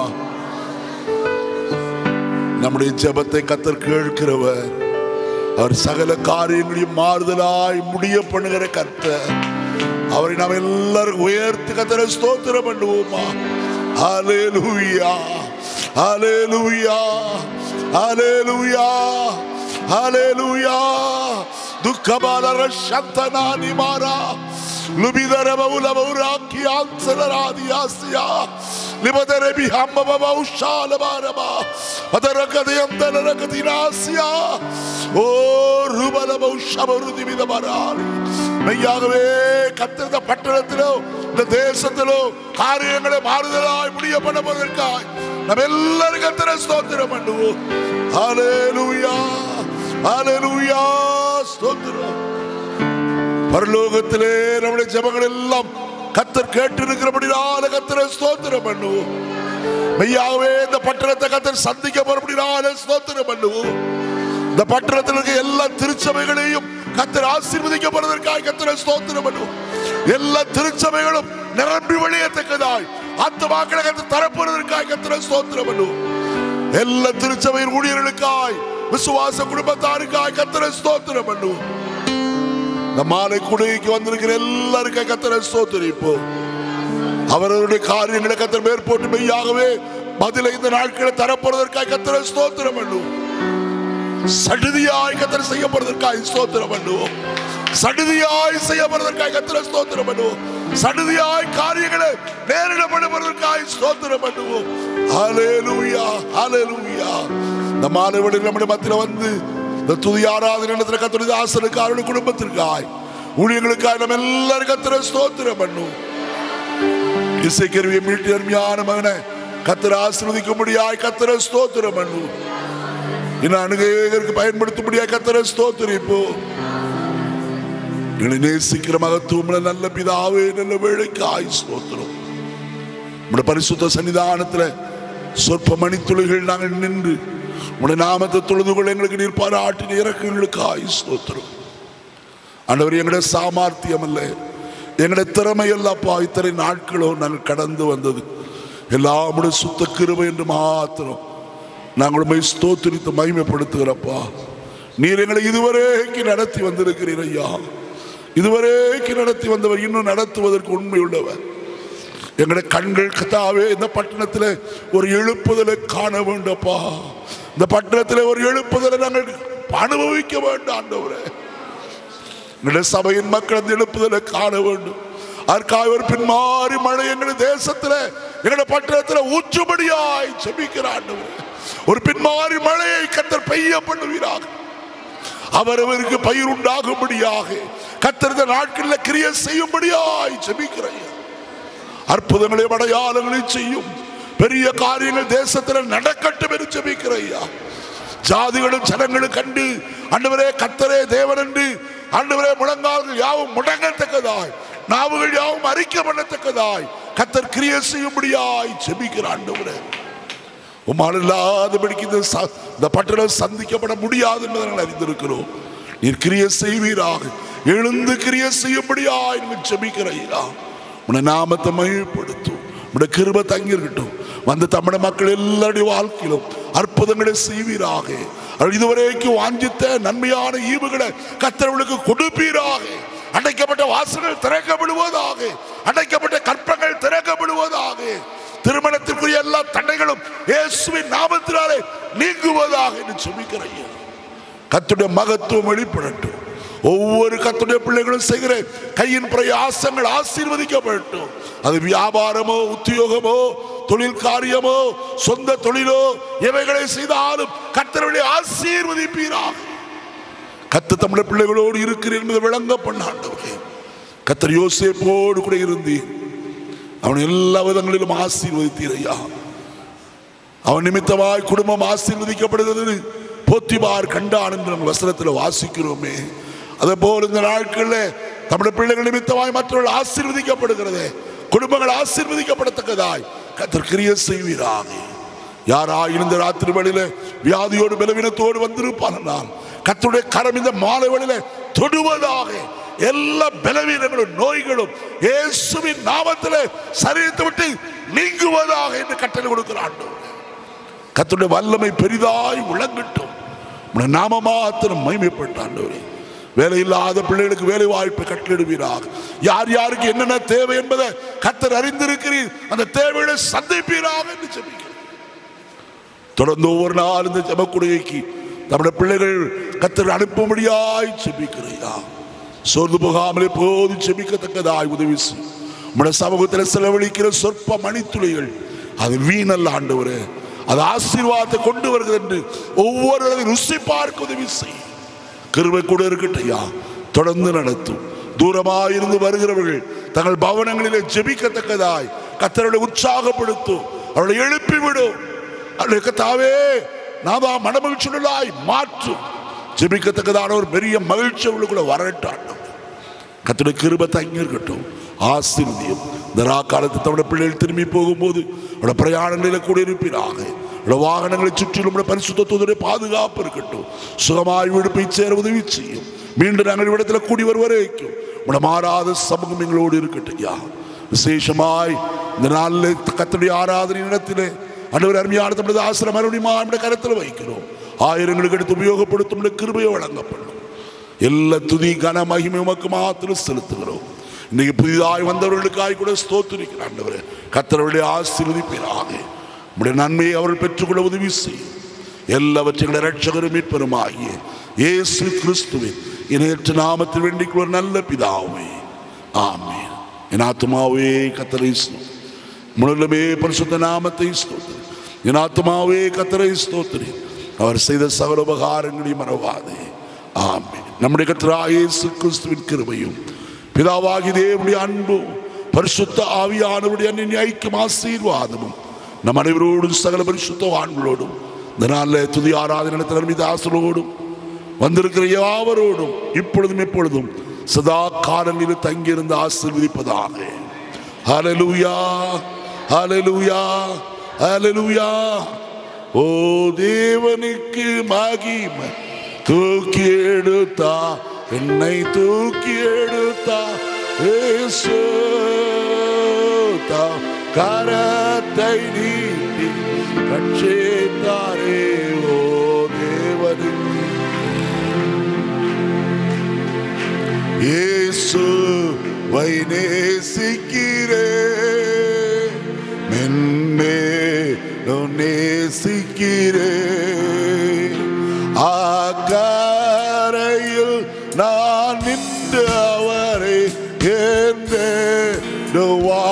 நம்முடைய ஜெபத்தை கர்த்தர் கேட்கிறவர். அவர் சகல காரியங்களையும் மாறுதலாய் முடிய பண்ணுகிற கர்த்தர். அவரை நாம் எல்லாரும் உயர்த்தி கர்த்தரை ஸ்தோத்திரம் பண்ணுவோமா? ஹல்லேலூயா, ஹல்லேலூயா, ஹல்லேலூயா, ஹல்லேலூயா. துக்கபாலர சந்தனானி மாரா லுபிதர பவுல பௌராக்கி ஆன்சலராதி ஆசியா லிபதர பிஹம்ம பௌஷால பாரபா அதரகதயந்தல ரகதினாசியா ஓ ருபல பௌஷபருதி விதபராலி. மெய்யாகவே கர்த்தர் இந்த பட்டணத்திலோ இந்த தேசத்திலோ காரியங்களை மாறுதலாய் முடிய பண்ணுவதற்காய் நம்ம எல்லாரும் கர்த்தரை ஸ்தோத்திரம் பண்ணுவோம். ஹல்லேலூயா, ஹல்லேலூயா, ஸ்தோத்திரம். பரலோகத்திலே நம்முடைய ஜெபங்கள் எல்லாம் கர்த்தர் கேட்டிருக்கிறபடினால கர்த்தரை ஸ்தோத்திரம் பண்ணுவோம். மெய்யாகவே இந்த பட்டணத்தை கர்த்தர் சந்திக்க போறபடினால ஸ்தோத்திரம் பண்ணுவோம். இந்த பட்டணத்தில் இருக்க எல்லா திருச்சபைகளையும் கர்த்தர் ஆசீர்வதிக்கப்படுவதற்காக கர்த்தரை ஸ்தோத்திரம் பண்ணுவோம். எல்லா திருச்சபைகளும் நிரம்பி வழியத்தக்கதாய் ஆத்துமாக்களை கர்த்தர் தரப்படுவதற்காக கர்த்தரை ஸ்தோத்திரம் பண்ணுவோம். எல்லா திருச்சபையின் ஊழியர்களுக்காய் விசுவாச குடும்பத்தாருக்காய் கர்த்தரை ஸ்தோத்திரம் பண்ணுவோம். இந்த மாலை குடிக்கு வந்திருக்கிற எல்லாருக்கும் கர்த்தரை ஸ்தோத்திரிப்போம். அவர்களுடைய காரியங்களை கர்த்தர் மேற்போட்டு மெய்யாகவே பதிலை இந்த நாட்களை தரப்படுவதற்காக கர்த்தரை ஸ்தோத்திரம் பண்ணுவோம். சடுதியாய் கர்த்தர் செய்யப்படுவதற்காக ஸ்தோத்திரம் பண்ணுவோம். சடுதியாய் செய்யப்படுவதற்காக கர்த்தரை ஸ்தோத்திரம் பண்ணுவோம். சடுதியாய் காரியங்களை நேரிடப்படுவதற்காக ஸ்தோத்திரம் பண்ணுவோம். ஹல்லேலூயா, ஹல்லேலூயா. இந்த மாலை வேளையில் நம்முடைய மத்தியில வந்து இந்த துதி ஆராதனை நடத்துகிற கர்த்தருடைய தாசனுக்கு அவருடைய குடும்பத்திற்காய் ஊழியர்களுக்காய் நம்ம எல்லாரும் கர்த்தரை ஸ்தோத்திரம் பண்ணுவோம். இசைக்கருவியை மீட்டு அருமையான மகனை கர்த்தரை ஆசீர்வதிக்கும்படியாய் கர்த்தரை ஸ்தோத்திரம் பண்ணுவோம். இன்னும் அநேகருக்கு பயன்படுத்தும்படியாய் கர்த்தரை ஸ்தோத்திரிப்போம். எங்களை நேசிக்கிற மகத்துவம் நல்ல பிதாவே, நல்ல வேளைக்காய் ஸ்தோத்திரம். உம்முடைய பரிசுத்த சன்னிதானத்தில் சொற்ப மணித்துளிகள் நாங்கள் நின்று உம்முடைய நாமத்தை தொழுது கொள்ள எங்களுக்கு நீர் பாராட்டின இறக்கங்களுக்காய் ஸ்தோத்திரம். ஆண்டவர், எங்களுடைய சாமர்த்தியம் அல்ல, எங்களுடைய திறமை அல்லப்பா இத்தனை நாட்களும் நாங்கள் கடந்து வந்தது எல்லாமுடைய சுத்த கிருபை என்று மாத்திரம் நாங்கள் உண்மை ஸ்தோத்திரித்து மகிமைப்படுத்துகிறப்பா. நீர் எங்களை இதுவரைக்கு நடத்தி வந்திருக்கிறீர் ஐயா. இதுவரைக்கு நடத்தி வந்தவர், இன்னும் நடத்துவதற்கு உண்மை உள்ளவர். எங்களுடைய கண்கள் கத்தாவே இந்த பட்டணத்தில் ஒரு எழுப்புதலை காண வேண்டப்பா. இந்த பட்டணத்தில் ஒரு எழுப்புதலை நாங்கள் அனுபவிக்க வேண்டும் ஆண்டவரே. எங்களுடைய சபையின் மக்கள் அந்த எழுப்புதலை காண வேண்டும். அதற்காக ஒரு பின்மாறி மழை எங்களுடைய தேசத்தில் எங்களுடைய பட்டணத்தில் ஊற்றுபடியாய் ஜெபிக்கிற ஆண்டவரே, ஒரு பின்மாறி மழையை கர்த்தர் பெய்ய பண்ணுவீராக. அவரவருக்கு பயிர் உண்டாகும்படியாக கர்த்தர் இந்த நாட்களில் கிரியை செய்யும்படியாய் ஜெபிக்கிறேன். அற்புதங்களையும் அடையாளங்களையும் செய்யும் பெரிய காரியங்கள் தேசத்தில் நடக்கட்டும் என்று ஜெபிக்கிறேன். ஜாதிகளும் ஜனங்களும் கண்டு ஆண்டவரே கர்த்தரே தேவன் என்று ஆண்டவரே முழங்கால்கள் யாவும் முடங்கத்தக்கதாய், நாவுகள் யாவும் அறிக்கை பண்ணத்தக்கதாய் கர்த்தர் கிரியை செய்யும்படியாய் ஜெபிக்கிற ஆண்டவரே. உம்மால் இல்லாதபடிக்கு இந்த பட்டணம் சந்திக்கப்பட முடியாது என்பதை நாங்கள் அறிந்திருக்கிறோம். நீர் கிரியை செய்வீராக, எழுந்து கிரியை செய்யும்படியாய் ஜெபிக்கிறீரா. உன்னை நாமத்தை மகிமைப்படுத்தும், உன்னுடைய கிருபை தங்கியிருக்கட்டும். வந்து தமிழ் மக்கள் எல்லாருடைய வாழ்க்கையிலும் அற்புதங்களை செய்வீராக. இதுவரைக்கும் வாஞ்சித்த நன்மையான ஈவுகளை கர்த்தர்களுக்கு கொடுப்பீராக. அடைக்கப்பட்ட வாசல்கள் திறக்கப்படுவதாக, அடைக்கப்பட்ட கற்பங்கள் திறக்கப்படுவதாக, திருமணத்திற்குரிய எல்லா தடைகளும் இயேசுவின் நாமத்தினாலே நீங்குவதாக என்று ஜெபிக்கிறேன். கர்த்தருடைய மகத்துவம் வெளிப்படட்டும். ஒவ்வொரு கர்த்தருடைய பிள்ளைகளும் செய்கிற கையின் பிரயாசங்கள் ஆசீர்வதிக்கப்படட்டும். அது வியாபாரமோ உத்தியோகமோ தொழில் காரியமோ சொந்த தொழிலோ எவைகளை செய்தாலும் கர்த்தருடைய ஆசீர்வதிப்பீராக. கர்த்தர் தமிழ் பிள்ளைகளோடு இருக்கிறேன் என்பதை விளங்க பண்ண ஆண்டவரே. கர்த்தர் யோசேப்போடு கூட இருந்தீர், அவன் எல்லா விதங்களிலும் ஆசீர்வதித்தீர் ஐயா. அவன் நிமித்தமாய் குடும்பம் ஆசீர்வதிக்கப்படுகிறது போத்திபார் கண்டான் என்று நம்ம வசனத்தில் வாசிக்கிறோமே. அதே போல் இந்த நாட்களில் தமிழ் பிள்ளைகள் நிமித்தமாய் மற்றவர்கள் ஆசீர்வதிக்கப்படுகிறது, குடும்பங்கள் ஆசீர்வதிக்கப்படத்தக்கதாய் கர்த்தர் கிரியை செய்வீராக. யாராயினும் இந்த ராத்திரி வேளையில வியாதியோடு பலவீனத்தோடு வந்திருப்பான், கர்த்தருடைய கரம் இந்த மாலை வேளையில தொடுவதாக. எல்லா பலவீனங்களும் நோய்களும் இயேசுவின் நாமத்திலே சரீரத்தை விட்டு நீங்குவதாக என்று கட்டளை கொடுக்கிறான். கர்த்தருடைய வல்லமை பெரிதாய் விளங்கட்டும். நாம மாத்திரம் மகிமைப்பட்டான். வேலை இல்லாத பிள்ளைகளுக்கு வேலை வாய்ப்பை கட்டளிடுவீராக. யார் யாருக்கு என்னென்ன தேவை என்பதை கர்த்தர் அறிந்திருக்கிறீர், அந்த தேவைகளை சந்திப்பீராக என்று ஜெபிக்கிறேன். தொடர்ந்து ஒவ்வொரு நாள் இந்த ஜெபக்குடையைக்கு நம்முடைய பிள்ளைகள் கர்த்தர் அனுப்பும்படியாய் ஜெபிக்கிறீரா. சோர்ந்து போகாமலே போது ஜெபிக்கத்தக்கதாய் உதவி செய்யும். நம்முடைய சமூகத்தில் செலவழிக்கிற சொற்ப மணித்துளிகள் அது வீணல்ல ஆண்டவரே, அது ஆசீர்வாதத்தை கொண்டு வருகிறது என்று ஒவ்வொரு ருசி பார்க்க உதவி செய்யும். கிருபை கூட இருக்கட்டையா, தொடர்ந்து நடத்தும். தூரமாயிருந்து வருகிறவர்கள் தங்கள் பவனங்களிலே ஜெபிக்கத்தக்கதாய் கர்த்தரை உற்சாகப்படுத்தும், அவர்களை எழுப்பிவிடும். கர்த்தாவே நாம மனமகிழ்ச்சியாய் மாற்றும். ஜெபிக்கத்தக்கதான ஒரு பெரிய மகிழ்ச்சி அவர்களுக்குள்ள வரட்டான். கர்த்தருடைய கிருபை தங்கி இருக்கட்டும். ஆசீர்வதியும். இந்த காலத்தில் தன்னுடைய பிள்ளைகள் திரும்பி போகும்போது அவருடைய பிரயாணங்களில் கூட இருப்பீராக. வாகனங்களை சுற்றிலும் பரிசுத்தத்துடைய பாதுகாப்பு இருக்கட்டும். சுகமாய் வீடு போய் சேர உதவி செய்யும். மீண்டும் நாங்கள் இடத்துல கூடி வருவரைக்கும் உடைய மாறாத சமூகம் எங்களோடு இருக்கட்டும். யா விசேஷமாய் இந்த நாளில் கர்த்தருடைய ஆராதனை இடத்திலே ஆண்டவர் அருமையான தமது ஆசிரம் மறுபடியும் கருத்தில் வைக்கிறோம். ஆயிரங்களுக்கு எடுத்து உபயோகப்படுத்தும் கிருபையை வழங்கப்படும். எல்லா துதி கன மகிமை உமக்கு மாத்திரம் செலுத்துகிறோம். இன்னைக்கு புதிதாய் வந்தவர்களுக்காய் கூட ஸ்தோத்திரிக்கிறார் ஆண்டவரே. கர்த்தருடைய ஆசீர்வதிப்பீராக. உடைய நன்மையை அவர்கள் பெற்றுக்கொள்ள உதவி செய்யும். எல்லாவற்றையும் இரட்சகரும் மீட்பருமாகிய இயேசு கிறிஸ்துவின் இணையற்ற நாமத்தில் வேண்டிக் ஒரு நல்ல பிதாவே, ஆமென். என் ஆத்துமாவே கர்த்தரை ஸ்தோத்திரி, முழுமே பரிசுத்த நாமத்தை ஸ்தோத்திரி. என் ஆத்துமாவே கர்த்தரை ஸ்தோத்திரி, அவர் செய்த சகல உபகாரங்களையும் மறவாதே. ஆமென். நம்முடைய கர்த்தராகிய இயேசு கிறிஸ்துவின் கிருபையும் பிதாவாகிய தேவனுடைய அன்பும் பரிசுத்த ஆவியானவருடைய அன்பின் ஐக்கியம் ஆசீர்வாதமும் நம் அனைவரோடும் சகல பரிசுத்தவான்களோடும் இந்த நாளில் துதி ஆராதனை நடத்த ஆசீர்வாதோடும் வந்திருக்கிற யாவரோடும் இப்பொழுதும் எப்பொழுதும் சதா காலங்களில் தங்கியிருந்து ஆசீர்வதிப்பதாக. ஹல்லேலூயா, ஹல்லேலூயா, ஹல்லேலூயா. ஓ தேவனுக்கு மகிமை. தூக்கி எடுத்தா, என்னை தூக்கி எடுத்தா இயேசு. தாம் கரத்தை நீட்டி ரட்சித்தாரே. ஓ தேவனுக்கு இயேசுவை நேசிக்கிறேன், மென்மேலும் நேசிக்கிறேன். அக்கரையில் நான் நின்று அவரை என்றே